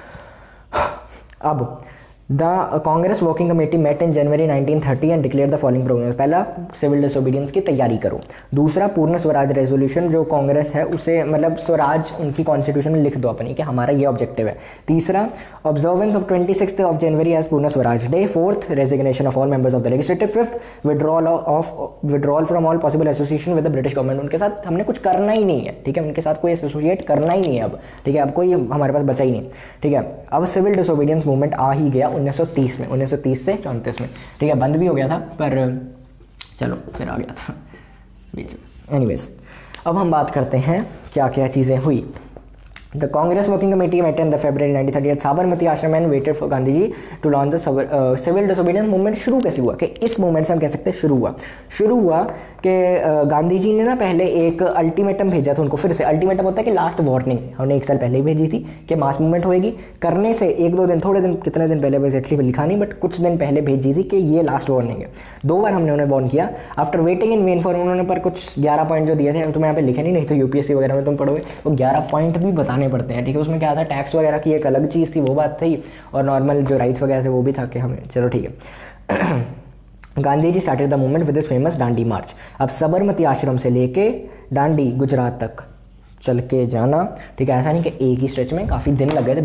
अब the Congress working committee met in January 1930 and declare the following programme. पहला, सिविल डिसोबीडियंस की तैयारी करो। दूसरा, पूर्ण स्वराज रेजोल्यूशन, जो कांग्रेस है उसे मतलब स्वराज उनकी कॉन्स्टिट्यूशन में लिख दो अपनी कि हमारा ये ऑब्जेक्टिव है। तीसरा, observance of 26 January as Purna Swaraj day. Fourth, resignation of all members of the legislative. Fifth, withdrawal from all possible association with the British government. उनके साथ हमने कुछ करना ही नहीं है, ठीक है, उनके साथ कोई एसोसिएट करना ही नहीं है अब, ठीक है, अब कोई हमारे पास बचा ही नहीं, ठीक है। अब सिविल डिसोबीडियंस मूवमेंट आ ही गया 1930 में, 1930 से 34 में, ठीक है। बंद भी हो गया था पर चलो फिर आ गया था बीच में। एनीवेज, अब हम बात करते हैं क्या क्या चीज़ें हुई। The Congress working committee met in the February 1930 at Sabarmati Ashram and waited for Gandhi ji to launch the civil disobedience movement. शुरू कैसे हुआ कि इस मूवमेंट से हम कह सकते हैं शुरू हुआ कि गांधी जी ने ना पहले एक अल्टीमेटम भेजा था उनको। फिर से अल्टीमेटम होता है कि लास्ट वार्निंग, हमने 1 साल पहले ही भेजी थी कि मास मूवमेंट होएगी। करने से 1-2 दिन, थोड़े दिन, कितने दिन पहले एग्जैक्टली लिखा नहीं, बट कुछ दिन पहले भेजी थी कि ये लास्ट वार्निंग है। 2 बार हमने उन्हें वार्न किया। After waiting in vain for, उन्होंने पर कुछ 11 पॉइंट जो दिए थे, तुम्हें यहाँ पे लिखे नहीं तो यूपीएससी वगैरह में तुम पढ़ोगे, वो 11 पॉइंट भी बताने पड़ते हैं, ठीक है। उसमें क्या था, टैक्स वगैरह की एक अलग चीज़ थी, वो बात थी, और नॉर्मल जो राइट्स वगैरह थे वो भी था कि हमें, चलो ठीक है। Gandhi ji started the movement with this famous Dandi march. अब साबरमती आश्रम से लेके डांडी गुजरात तक चल के जाना, ठीक है। ऐसा नहीं कि एक ही स्ट्रेच में, काफ़ी दिन लग गए थे,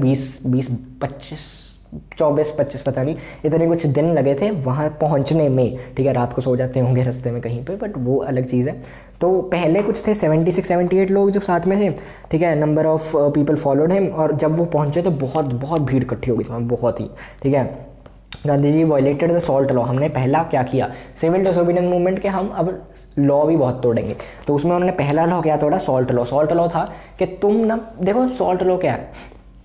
24-25 पता नहीं, इतने कुछ दिन लगे थे वहाँ पहुँचने में, ठीक है। रात को सो जाते होंगे रास्ते में कहीं पे, बट वो अलग चीज़ है। तो पहले कुछ थे 76-78 लोग जब साथ में थे, ठीक है। Number of people followed him, और जब वो पहुँचे तो बहुत भीड़ इकट्ठी हो गई थी, बहुत ही, ठीक है। Gandhi ji violated the salt law. हमने पहला क्या किया, सिविल डिसोबीडियंस मूवमेंट के हम अब लॉ भी बहुत तोड़ेंगे, तो उसमें उन्होंने पहला लॉ क्या तोड़ा, सॉल्ट लॉ। सॉल्ट लॉ था कि तुम ना, देखो सॉल्ट लॉ क्या है,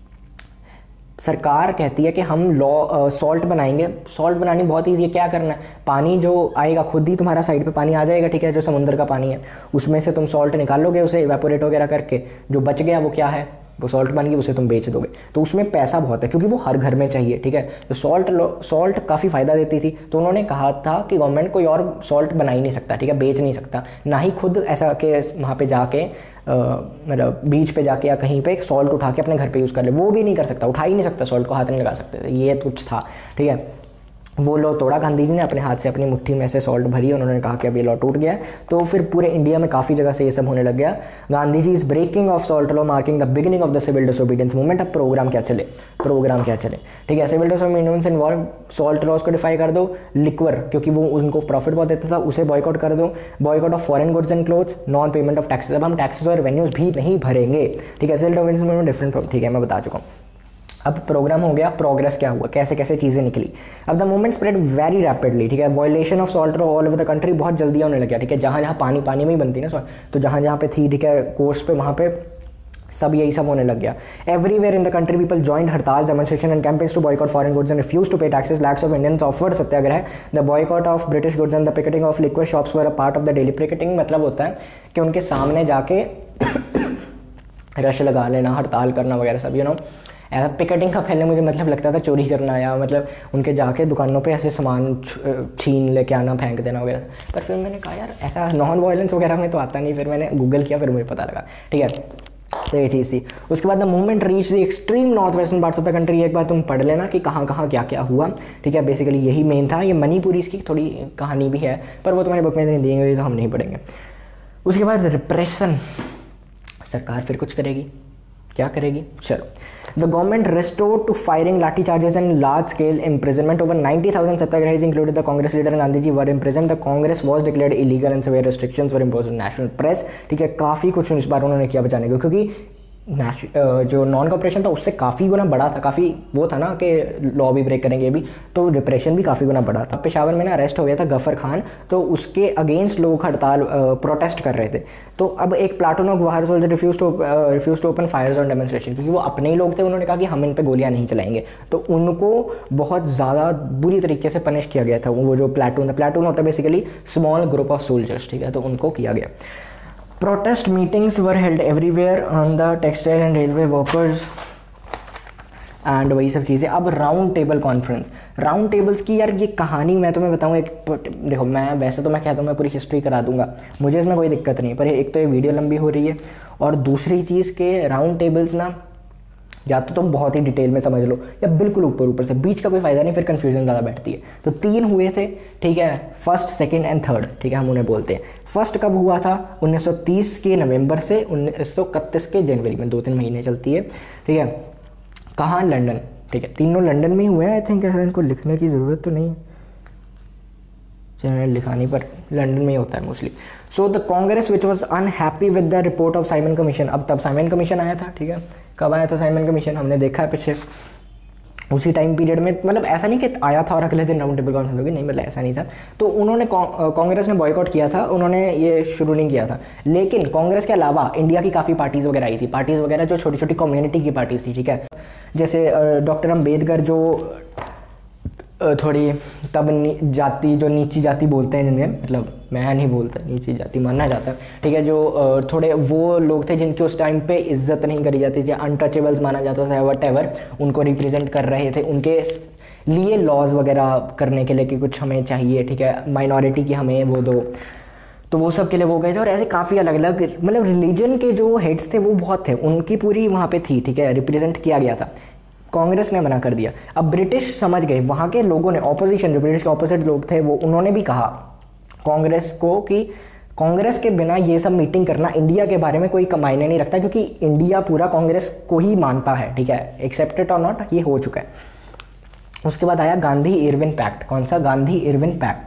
सरकार कहती है कि हम सॉल्ट बनाएंगे। सॉल्ट बनानी बहुत ईजी है, क्या करना है, पानी जो आएगा खुद ही तुम्हारा साइड पे पानी आ जाएगा, ठीक है, जो समुद्र का पानी है, उसमें से तुम सॉल्ट निकालोगे, उसे इवेपोरेट वगैरह करके जो बच गया वो क्या है, वो सॉल्ट बन गई, उसे तुम बेच दोगे। तो उसमें पैसा बहुत है क्योंकि वो हर घर में चाहिए, ठीक है। तो सॉल्ट काफ़ी फ़ायदा देती थी। तो उन्होंने कहा था कि गवर्नमेंट कोई और सॉल्ट बना ही नहीं सकता, ठीक है, बेच नहीं सकता, ना ही खुद ऐसा कि वहाँ पे जाके मतलब बीच पे जाके या कहीं पे एक सॉल्ट उठा के अपने घर पे यूज़ कर ले, वो भी नहीं कर सकता, उठा ही नहीं सकता, सॉल्ट को हाथ नहीं लगा सकते, ये कुछ था, ठीक है। वो लॉ तोड़ा गांधी जी ने, अपने हाथ से अपनी मुट्ठी में से सॉल्ट भरी, उन्होंने कहा कि अब ये लॉ टूट गया है। तो फिर पूरे इंडिया में काफ़ी जगह से ये सब होने लग गया। Gandhi ji is breaking of salt law marking the beginning of the civil disobedience movement. अब प्रोग्राम क्या चले, ठीक है। Civil disobedience involve salt laws को डिफाई कर दो, लिक्वर क्योंकि वो उनको प्रॉफिट बहुत देता था उसे बॉयकॉट कर दो, boycott of foreign goods and clothes, non payment of taxes. अब हम टैक्सेस और रेवेन्यूज भी नहीं भरेंगे, ठीक है। सिविल डिसोबीडियंस मूवमेंट डिफरेंट, ठीक है, मैं बता चुका हूँ। अब प्रोग्राम हो गया, प्रोग्रेस क्या हुआ, कैसे कैसे चीज़ें निकली। अब the movement spread very rapidly, ठीक है। Violation of salt law all over the country बहुत जल्दी होने लग गया, ठीक है। जहाँ जहाँ पानी में ही बनती ना सॉल्ट, तो जहाँ जहाँ पे थी, ठीक है, कोर्स पे, वहाँ पे सब यही सब होने लग गया। Everywhere in the country people joined hartal, demonstration and campaigns to boycott foreign goods and refuse to pay taxes. Lakhs of Indians offered satyagraha, the boycott of British goods and the picketing of liquid shops were a part of the daily picketing. मतलब होता है कि उनके सामने जाके rush लगा लेना, हड़ताल करना वगैरह सब, यू नो। ऐसा पिकेटिंग का पहले मुझे मतलब लगता था चोरी करना, या मतलब उनके जाके दुकानों पे ऐसे सामान छीन लेके आना, फेंक देना वगैरह। पर फिर मैंने कहा यार ऐसा नॉन वायलेंस वगैरह में तो आता नहीं, फिर मैंने गूगल किया, फिर मुझे पता लगा, ठीक है। तो ये चीज़ थी। उसके बाद the movement reach the extreme north western parts of the country. एक बार तुम पढ़ लेना कि कहाँ कहाँ क्या क्या हुआ, ठीक है। बेसिकली यही मेन था। ये मणिपुरी की थोड़ी कहानी भी है, पर वो तुम्हारी बुक में नहीं देंगे, तो हम नहीं पढ़ेंगे। उसके बाद रिप्रेशन, सरकार फिर कुछ करेगी, क्या करेगी, चलो। The government restored to firing lathi charges and large scale imprisonment over 90,000 satyagrahis included the Congress leader Gandhi ji were imprisoned. The Congress was declared illegal and severe restrictions were imposed on national press. ठीक है, काफ़ी कुछ इस बार उन्होंने किया बचाने को, क्योंकि जो नॉन कॉपरेशन था उससे काफ़ी गुना बड़ा था, काफ़ी वो था ना कि लॉ भी ब्रेक करेंगे भी, तो डिप्रेशन भी काफ़ी गुना बड़ा था. पेशावर में ना अरेस्ट हो गया था गफर खान, तो उसके अगेंस्ट लोग हड़ताल प्रोटेस्ट कर रहे थे. तो अब एक प्लाटून ऑफ बाहर soldier refuse to open fires on demonstration, क्योंकि वो अपने ही लोग थे. उन्होंने कहा कि हम इन पे गोलियां नहीं चलाएंगे, तो उनको बहुत ज़्यादा बुरी तरीके से पनिश किया गया था. वो जो प्लाटून था, प्लाटून होता है basically small group of soldiers, ठीक है, तो उनको किया गया. Protest meetings were held everywhere on the textile and railway workers and वही सब चीज़ें. अब round table conference, round tables की यार ये कहानी मैं तुम्हें बताऊँ. एक देखो, मैं वैसे तो मैं कहता हूँ मैं पूरी हिस्ट्री करा दूंगा, मुझे इसमें कोई दिक्कत नहीं, पर एक तो ये वीडियो लंबी हो रही है, और दूसरी चीज़ के राउंड टेबल्स ना या तो तुम बहुत ही डिटेल में समझ लो या बिल्कुल ऊपर ऊपर से, बीच का कोई फ़ायदा नहीं, फिर कन्फ्यूजन ज़्यादा बैठती है. तो 3 हुए थे, ठीक है, फर्स्ट, सेकंड एंड थर्ड, ठीक है, हम उन्हें बोलते हैं. फर्स्ट कब हुआ था? 1930 के नवंबर से 1931 के जनवरी में, 2-3 महीने चलती है, ठीक है. कहाँ? लंदन, ठीक है, तीनों लंदन में ही हुए हैं. आई थिंक ऐसा इनको लिखने की ज़रूरत तो नहीं है, लिखानी पर लंदन में ही होता है mostly. So the Congress which was unhappy with the report of Simon commission. अब तब साइमन कमीशन आया था, ठीक है, कब आया था साइमन कमीशन? हमने देखा है पीछे उसी टाइम पीरियड में. मतलब ऐसा नहीं कि आया था और अगले दिन राउंड टेबल कॉन्फ्रेंस होगी, नहीं, मतलब ऐसा नहीं था. तो उन्होंने कांग्रेस ने बॉयकॉट किया था, उन्होंने ये शुरू नहीं किया था. लेकिन कांग्रेस के अलावा इंडिया की काफ़ी पार्टीज़ वगैरह आई थी, पार्टीज़ वगैरह जो छोटी छोटी कम्युनिटी की पार्टीज़ थी, ठीक है. जैसे डॉक्टर अम्बेडकर जो थोड़ी तब जाति, जो नीची जाति बोलते हैं जिन्हें, मतलब मैं नहीं बोलता, नीची जाति माना जाता है, ठीक है, जो थोड़े वो लोग थे जिनकी उस टाइम पे इज्जत नहीं करी जाती थी, अनटचेबल्स माना जाता था, वट एवर, उनको रिप्रेजेंट कर रहे थे. उनके लिए लॉज वगैरह करने के लिए कि कुछ हमें चाहिए, ठीक है, माइनॉरिटी की हमें वो दो, तो वो सब के लिए वो गए थे. और ऐसे काफ़ी अलग अलग, मतलब रिलीजन के जो हेड्स थे वो बहुत थे, उनकी पूरी वहाँ पे थी, ठीक है, रिप्रेजेंट किया गया था. कांग्रेस ने मना कर दिया. अब ब्रिटिश समझ गए, वहाँ के लोगों ने, ऑपोजिशन जो ब्रिटिश के ऑपोजिट लोग थे, वो उन्होंने भी कहा कांग्रेस को कि कांग्रेस के बिना ये सब मीटिंग करना इंडिया के बारे में कोई मायने नहीं रखता, क्योंकि इंडिया पूरा कांग्रेस को ही मानता है, ठीक है, एक्सेप्टेड और नॉट, ये हो चुका है. उसके बाद आया गांधी इरविन पैक्ट. कौन सा? Gandhi Irwin pact.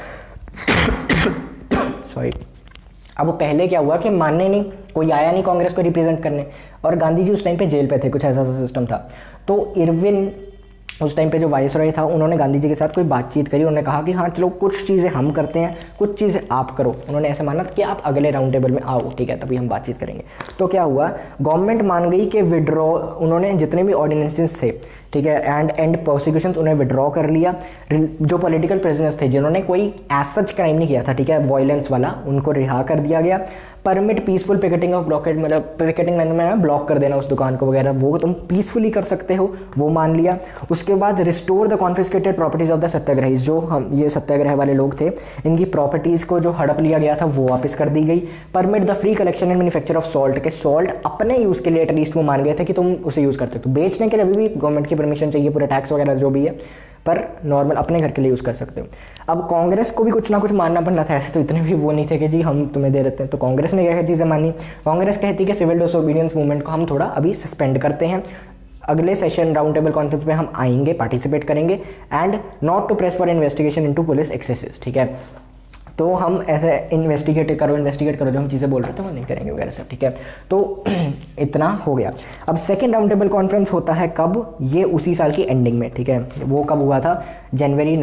सॉरी. अब वो पहले क्या हुआ कि मानने नहीं, कोई आया नहीं कांग्रेस को रिप्रेजेंट करने, और गांधी जी उस टाइम पे जेल पे थे, कुछ ऐसा सिस्टम था. तो इरविन उस टाइम पे जो वाइसरॉय था, उन्होंने गांधी जी के साथ कोई बातचीत करी, उन्होंने कहा कि हाँ चलो कुछ चीज़ें हम करते हैं, कुछ चीज़ें आप करो. उन्होंने ऐसे माना कि आप अगले राउंड टेबल में आओ, ठीक है, तभी हम बातचीत करेंगे. तो क्या हुआ, गवर्नमेंट मान गई कि विड्रॉ, उन्होंने जितने भी ऑर्डिनेंसेस थे, ठीक है, एंड प्रोसिक्यूशंस, उन्हें विड्रॉ कर लिया. जो पॉलिटिकल प्रिजनर्स थे जिन्होंने कोई एज सच क्राइम नहीं किया था, ठीक है, वायलेंस वाला, उनको रिहा कर दिया गया. Permit peaceful picketing of blockade, मतलब पिकेटिंग में ब्लॉक कर देना उस दुकान को वगैरह, वो तुम पीसफुली कर सकते हो, वो मान लिया. उसके बाद restore the confiscated properties of the satyagrahi, जो हम ये सत्याग्रह वाले लोग थे, इनकी प्रॉपर्टीज़ को जो हड़प लिया गया था वो वापस कर दी गई. Permit the free collection and manufacture of salt, के सॉल्ट अपने यूज़ के लिए एटलीस्ट वो मान गए थे कि तुम उसे यूज़ करते हो, तो बेचने के लिए अभी भी गवर्नमेंट की परमिशन चाहिए, पूरा टैक्स वगैरह जो भी है, पर नॉर्मल अपने घर के लिए यूज़ कर सकते हो. अब कांग्रेस को भी कुछ ना कुछ मानना पड़ना था, ऐसे तो इतने भी वो नहीं थे कि जी हम तुम्हें दे देते हैं. तो कांग्रेस ने क्या चीज़ें मानी. कांग्रेस कहती कि सिविल डिसोबीडियंस मूवमेंट को हम थोड़ा अभी सस्पेंड करते हैं, अगले सेशन राउंड टेबल कॉन्फ्रेंस में हम आएंगे, पार्टिसिपेट करेंगे, and not to press for investigation into police excesses, ठीक है. तो हम ऐसे इन्वेस्टिगेट करो जो हम चीज़ें बोल रहे थे वो नहीं करेंगे वगैरह सब, ठीक है. तो इतना हो गया. अब सेकंड राउंड टेबल कॉन्फ्रेंस होता है कब? ये उसी साल की एंडिंग में, ठीक है. वो कब हुआ था? जनवरी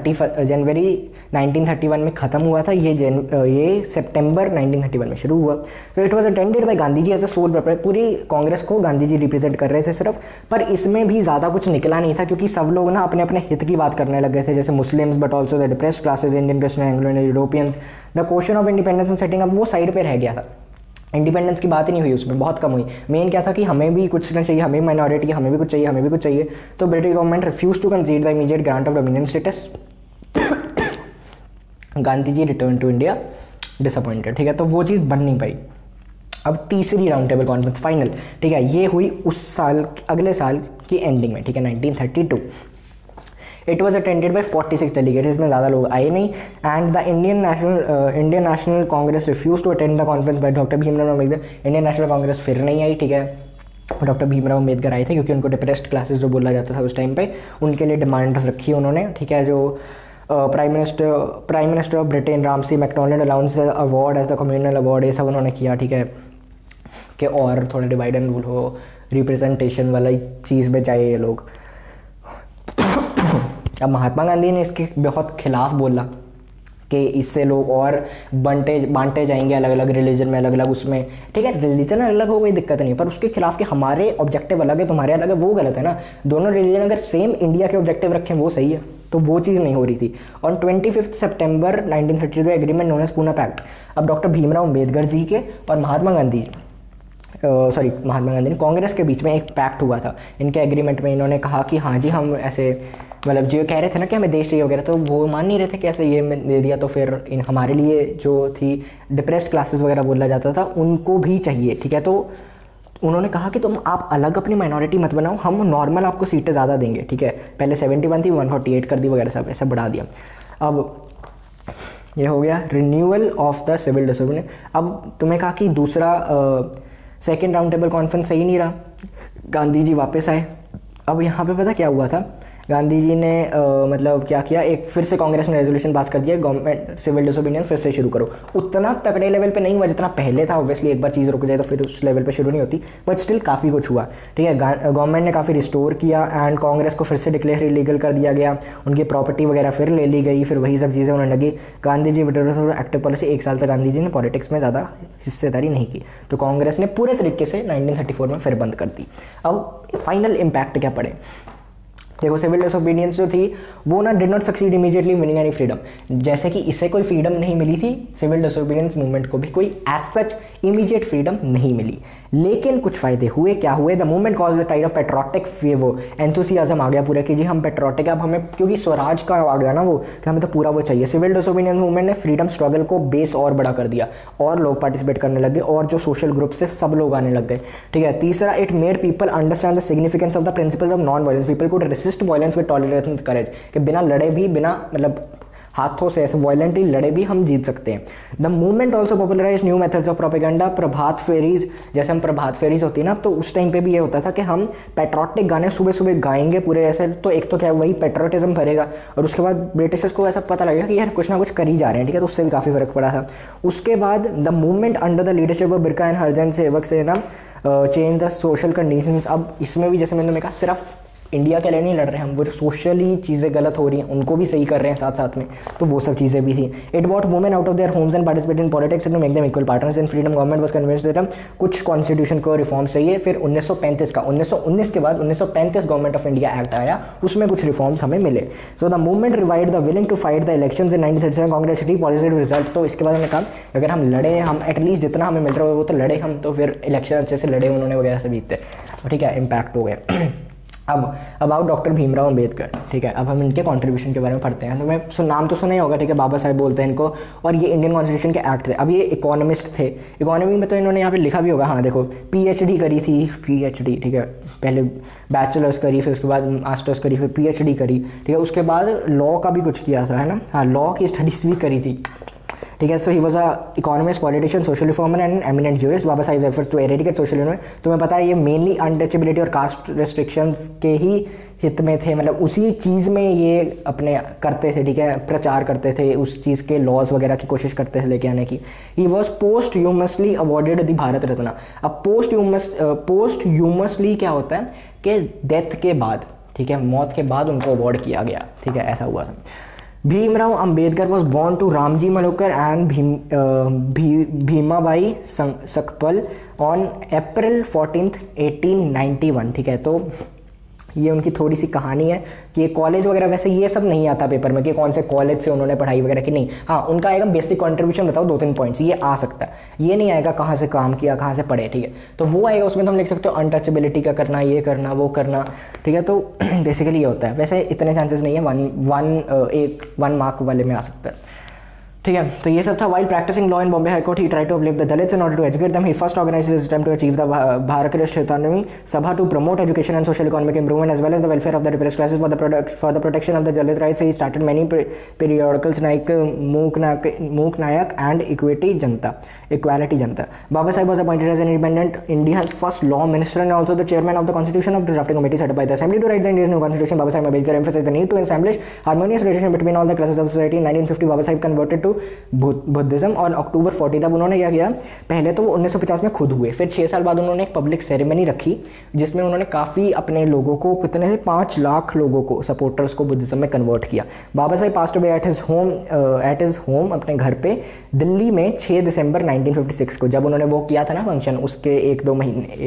1931 में ख़त्म हुआ था. ये सितंबर 1931 में शुरू हुआ. तो it was attended by Gandhi ji as a sole purpose. पूरी कांग्रेस को गांधी जी रिप्रेजेंट कर रहे थे सिर्फ, पर इसमें भी ज़्यादा कुछ निकला नहीं था, क्योंकि सब लोग ना अपने अपने हित की बात करने लग गए थे, जैसे Muslims but also the depressed classes, Indian, Christian, Anglo and Europeans. The question of independence and setting up वो साइड पे रह गया था. इंडिपेंडेंस की बात ही नहीं हुई उसमें, बहुत कम हुई. मेन क्या था कि हमें भी कुछ ना चाहिए, हमें माइनॉरिटी, हमें भी कुछ चाहिए, हमें भी कुछ चाहिए. तो British government refuse to concede the immediate grant of dominion status. Gandhi ji return to India disappointed, ठीक है. तो वो चीज़ बन नहीं पाई. अब तीसरी राउंड टेबल कॉन्फ्रेंस फाइनल, ठीक है, ये हुई उस साल, अगले साल की एंडिंग में, ठीक है, 1932. It was attended by 46 delegates, इसमें ज़्यादा लोग आए नहीं. And the Indian national Congress refuse to attend the conference by doctor Bhimrao Ambedkar. Indian national Congress फिर नहीं आई, ठीक है. डॉक्टर भीमराव अम्बेडकर आए थे, क्योंकि उनको डिप्रेस्ड क्लासेस जो बोला जाता था उस टाइम पे, उनके लिए डिमांड्स रखी उन्होंने, ठीक है। जो prime minister of Britain Ramsay MacDonald announce award as the communal award, ये सब उन्होंने किया, ठीक है, कि और थोड़ा डिवाइड एंड रूल हो, रिप्रेजेंटेशन वाला चीज़ में जाए ये लोग। अब महात्मा गांधी ने इसके बहुत खिलाफ बोला कि इससे लोग और बांटे जाएंगे अलग अलग रिलीजन में, अलग अलग उसमें, ठीक है, रिलीजन अलग हो, कोई दिक्कत नहीं, पर उसके खिलाफ कि हमारे ऑब्जेक्टिव अलग है, तुम्हारे अलग है, वो गलत है ना। दोनों रिलीजन अगर सेम इंडिया के ऑब्जेक्टिव रखें वो सही है, तो वो चीज़ नहीं हो रही थी। On 25 September 1932 agreement known as Poona pact, अब डॉक्टर भीमराव अम्बेडकर जी के और महात्मा गांधी ने कांग्रेस के बीच में एक पैक्ट हुआ था। इनके एग्रीमेंट में इन्होंने कहा कि हाँ जी हम ऐसे, मतलब जो कह रहे थे ना कि हमें देश चाहिए वगैरह, तो वो मान नहीं रहे थे कि ऐसे ये दे दिया तो फिर हमारे लिए जो थी डिप्रेस्ड क्लासेस वगैरह बोला जाता था उनको भी चाहिए, ठीक है। तो उन्होंने कहा कि तुम आप अलग अपनी माइनॉरिटी मत बनाओ, हम नॉर्मल आपको सीटें ज़्यादा देंगे, ठीक है। पहले 71 थी, 148 कर दी वगैरह, सब ऐसा बढ़ा दिया। अब ये हो गया renewal of the civil disobedience. अब तुम्हें कहा कि दूसरा सेकेंड राउंड टेबल कॉन्फ्रेंस सही नहीं रहा, गांधी जी वापस आए। अब यहाँ पे पता क्या हुआ था, गांधी जी ने मतलब क्या किया, एक फिर से कांग्रेस ने रेजोल्यूशन पास कर दिया, गवर्नमेंट सिविल डिसोबीडियंस फिर से शुरू करो। उतना तगड़े लेवल पे नहीं हुआ जितना पहले था, ऑब्वियसली एक बार चीज़ रुक जाए तो फिर उस लेवल पे शुरू नहीं होती, बट स्टिल काफ़ी कुछ हुआ, ठीक है। गवर्नमेंट ने काफ़ी रिस्टोर किया एंड कांग्रेस को फिर से डिक्लेयर इलीगल कर दिया गया, उनकी प्रॉपर्टी वगैरह फिर ले ली गई, फिर वही सब चीज़ें होने लगी। गांधी जी एक्टिव पॉलिसी, 1 साल तक गांधी जी ने पॉलिटिक्स में ज़्यादा हिस्सेदारी नहीं की, तो कांग्रेस ने पूरे तरीके से 1934 में फिर बंद कर दी। अब फाइनल इम्पैक्ट क्या पड़े, देखो सिविल डिसोबीडियंस जो थी वो ना did not succeed immediately winning any freedom, जैसे कि इससे कोई फ्रीडम नहीं मिली थी, सिविल डिसोबीडियंस मूवमेंट को भी कोई एज सच इमीडिएट फ्रीडम नहीं मिली, लेकिन कुछ फायदे हुए। क्या हुए, the movement cause the tide of patriotic favour, enthusiasm आ गया पूरा कि जी हम पेट्रोटिक, अब हमें क्योंकि स्वराज का आ गया ना वो, कि हमें तो पूरा वो चाहिए। सिविल डिसोबीडियंस मूवमेंट ने फ्रीडम स्ट्रगल को बेस और बड़ा कर दिया, और लोग पार्टिसिपेट करने लगे, और जो सोशल ग्रुप्स थे सब लोग आने लग गए, ठीक है। तीसरा, it made people understand the significance of the principles of non violence, people could resist violence with tolerance and courage, कि बिना लड़े भी, बिना मतलब हाथों से ऐसे वायलेंटली लड़े भी हम जीत सकते हैं। The movement also popularise new methods of propaganda, prabhat pheris, जैसे हम प्रभात फेरीज होती है ना, तो उस टाइम पे भी ये होता था कि हम पेट्रोटिक गाने सुबह सुबह गाएंगे पूरे ऐसे, तो एक तो क्या वही पेट्रोटिज्म भरेगा, और उसके बाद ब्रिटिशर्स को ऐसा पता लगेगा कि यार कुछ ना कुछ कर ही जा रहे हैं, ठीक है, तो उससे भी काफ़ी फर्क पड़ा था। उसके बाद the movement under the leadership of बिरका एंड हरजन सेवक से ना चेंज द सोशल कंडीशंस। अब इसमें भी जैसे मैंने कहा सिर्फ इंडिया के लिए नहीं लड़ रहे हैं हम, वो जो सोशली चीज़ें गलत हो रही हैं उनको भी सही कर रहे हैं साथ साथ में, तो वो सब चीज़ें भी थी। It brought women out of their homes and participate in politics to make them equal partners in freedom. Government was convinced that कुछ कॉन्स्टिट्यूशन को रिफॉर्म चाहिए। फिर 1935 का 1919 के बाद 1935 गवर्नमेंट ऑफ इंडिया एक्ट आया, उसमें कुछ रिफॉर्म्स हमें मिले। So the movement revived the willing to fight the elections in 1937 Congress city positive result. तो इसके बाद हमने कहा अगर हम लड़े, हम एटलीस्ट जितना हमें मिल रहा है वो तो लड़े हम, तो फिर इलेक्शन अच्छे से लड़े उन्होंने वगैरह से जीतते, ठीक है, इम्पैक्ट हो गया। अब अबाउट डॉक्टर भीमराव अम्बेडकर, ठीक है, अब हम इनके कंट्रीब्यूशन के बारे में पढ़ते हैं। तो मैं नाम तो सुना ही होगा, ठीक है, बाबा साहेब बोलते हैं इनको, और ये इंडियन कॉन्स्टिट्यूशन के एक्ट थे। अब ये इकोनॉमिस्ट थे, इकोनॉमी में तो इन्होंने यहाँ पे लिखा भी होगा, हाँ देखो पीएचडी करी थी, पीएचडी, ठीक है, पहले बैचलर्स करी, फिर उसके बाद मास्टर्स करी, फिर पीएचडी करी, ठीक है, उसके बाद लॉ का भी कुछ किया था, है ना, हाँ लॉ की स्टडीज़ भी करी थी, ठीक है। So he was a economist, politician, social reformer and eminent jurist. Baba Saheb refers to eradicate social unit. तुम्हें पता है ये मेनली अनटचेबिलिटी और कास्ट रिस्ट्रिक्शंस के ही हित में थे, मतलब उसी चीज़ में ये अपने करते थे, ठीक है, प्रचार करते थे, उस चीज़ के लॉज वगैरह की कोशिश करते थे लेके आने की। He was posthumously awarded the Bharat Ratna. अब पोस्ट ह्यूमसली क्या होता है कि डेथ के बाद, ठीक है, मौत के बाद उनको अवार्ड किया गया, ठीक है, ऐसा हुआ था। Bhimrao Ambedkar was born to Ramji Malokar and Bhimabai Sakpal on April 14, 1891, ठीक है। तो ये उनकी थोड़ी सी कहानी है कि कॉलेज वगैरह, वैसे ये सब नहीं आता पेपर में कि कौन से कॉलेज से उन्होंने पढ़ाई वगैरह की, नहीं, हाँ उनका आएगा बेसिक कंट्रीब्यूशन बताओ 2-3 पॉइंट्स, ये आ सकता है, ये नहीं आएगा कहाँ से काम किया, कहाँ से पढ़े, ठीक है, तो वो आएगा, उसमें तो हम लिख सकते हो अनटचेबिलिटी का करना, ये करना, वो करना, ठीक है। तो बेसिकली ये होता है, वैसे इतने चांसेस नहीं है, 1 मार्क वाले में आ सकता है। ठीक है, तो ये सब था। While practising law in Bombay high court he try to uplift the Dalits in order to educate them. He first organised his attempt to achieve the Bharat चेतावनी Sabha to promote education and social economic improvement as well as the welfare of the depressed classes for the protection of the Dalit rights. He started many periodicals like Mook Nayak and equality Janata. Baba Sahib was appointed as an independent India's first law minister and also the chairman of the constitution of the drafting committee set up by the assembly to write the India's new constitution. Baba Sahib Ambedkar emphasized the need to establish harmonious relation between all the classes of society. In 1950 Baba Sahib converted to Buddhism और October 40 तब उन्होंने क्या किया, पहले तो 1950 में खुद हुए, फिर 6 साल बाद उन्होंने एक पब्लिक सेरेमनी रखी जिसमें उन्होंने काफ़ी अपने लोगों को, कितने से 5 लाख लोगों को, सपोर्टर्स को बुद्धिज्म में कन्वर्ट किया। Baba Saheb passed away at his home अपने घर पे दिल्ली में 6 दिसंबर 1956 को, जब उन्होंने वो किया था ना फंक्शन, उसके 1-2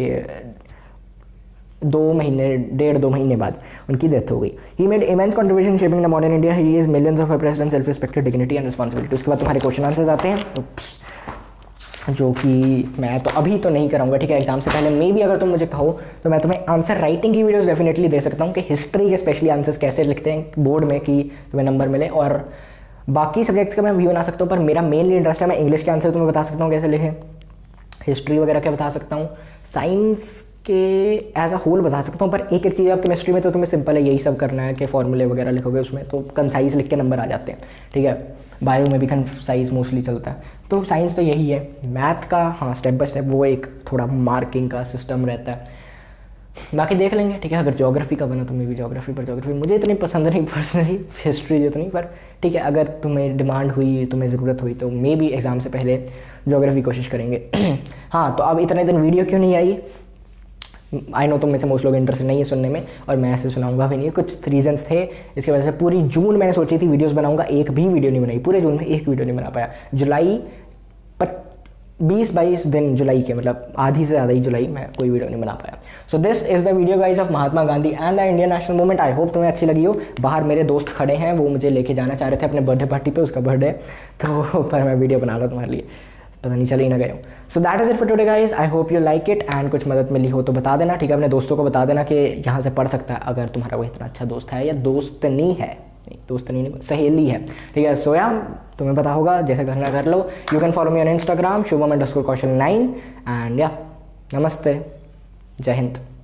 महीने 1.5-2 महीने बाद उनकी डेथ हो गई। He made immense contribution shaping the modern India. He is millions of president self respected dignity and responsibility. उसके बाद तुम्हारे क्वेश्चन आंसर्स आते हैं, जो कि मैं तो अभी तो नहीं कराऊंगा, ठीक है, एग्जाम से पहले। मे भी अगर तुम मुझे कहो तो मैं तुम्हें आंसर राइटिंग की वीडियोस डेफिनेटली दे सकता हूँ कि हिस्ट्री के स्पेशली आंसर्स कैसे लिखते हैं बोर्ड में कि तुम्हें नंबर मिले, और बाकी सब्जेक्ट्स का मैं भी बना सकता हूँ, पर मेरा मेनली इंटरेस्ट है, मैं इंग्लिश के आंसर तुम्हें बता सकता हूँ कैसे लिखें, हिस्ट्री वगैरह के बता सकता हूँ, साइंस के एज अ होल बता सकता हूँ। पर एक चीज़ आप केमिस्ट्री में तो तुम्हें सिंपल है, यही सब करना है कि फॉर्मूले वगैरह लिखोगे, उसमें तो कंसाइज लिख के नंबर आ जाते हैं, ठीक है। बायो में भी कंसाइज मोस्टली चलता है, तो साइंस तो यही है। मैथ का हाँ स्टेप बाय स्टेप वो एक थोड़ा मार्किंग का सिस्टम रहता है, बाकी देख लेंगे, ठीक है। अगर ज्योग्राफी का बना तो मैं भी ज्योग्राफी मुझे इतनी पसंद नहीं पर्सनली, हिस्ट्री जितनी, पर ठीक है, अगर तुम्हें डिमांड हुई, तुम्हें ज़रूरत हुई तो मे भी एग्ज़ाम से पहले ज्योग्राफी कोशिश करेंगे। हाँ, तो अब इतने दिन वीडियो क्यों नहीं आई, आई नो तुम में से मोस्ट लोग इंटरेस्टेड नहीं है सुनने में, और मैं ऐसे सुनाऊंगा भी नहीं, कुछ रीजंस थे इसकी वजह से। पूरी जून मैंने सोची थी वीडियोस बनाऊंगा, एक भी वीडियो नहीं बनाई, पूरे जून में एक वीडियो नहीं बना पाया। जुलाई पर 20-22 दिन जुलाई के, मतलब आधी से ज़्यादा ही जुलाई में कोई वीडियो नहीं बना पाया। So this is the video guys of Mahatma Gandhi and the Indian national movement. I hope तुम्हें अच्छी लगी हो। बाहर मेरे दोस्त खड़े हैं, वो मुझे लेके जाना चाह रहे थे अपने बर्थडे पार्टी पे, उसका बर्थडे, तो पर मैं वीडियो बना रहा तुम्हारे लिए, पता नहीं चले ही ना गए हो। So that is it for today guys, I hope you like it, and कुछ मदद मिली हो तो बता देना, ठीक है। अपने दोस्तों को बता देना कि यहाँ से पढ़ सकता है, अगर तुम्हारा कोई इतना अच्छा दोस्त है, या दोस्त नहीं है, दोस्त नहीं, सहेली है, ठीक है। सो या तुम्हें पता होगा, जैसे करना कर लो। You can follow me on Instagram शुभम_kaushal9, एंड या नमस्ते, जय हिंद।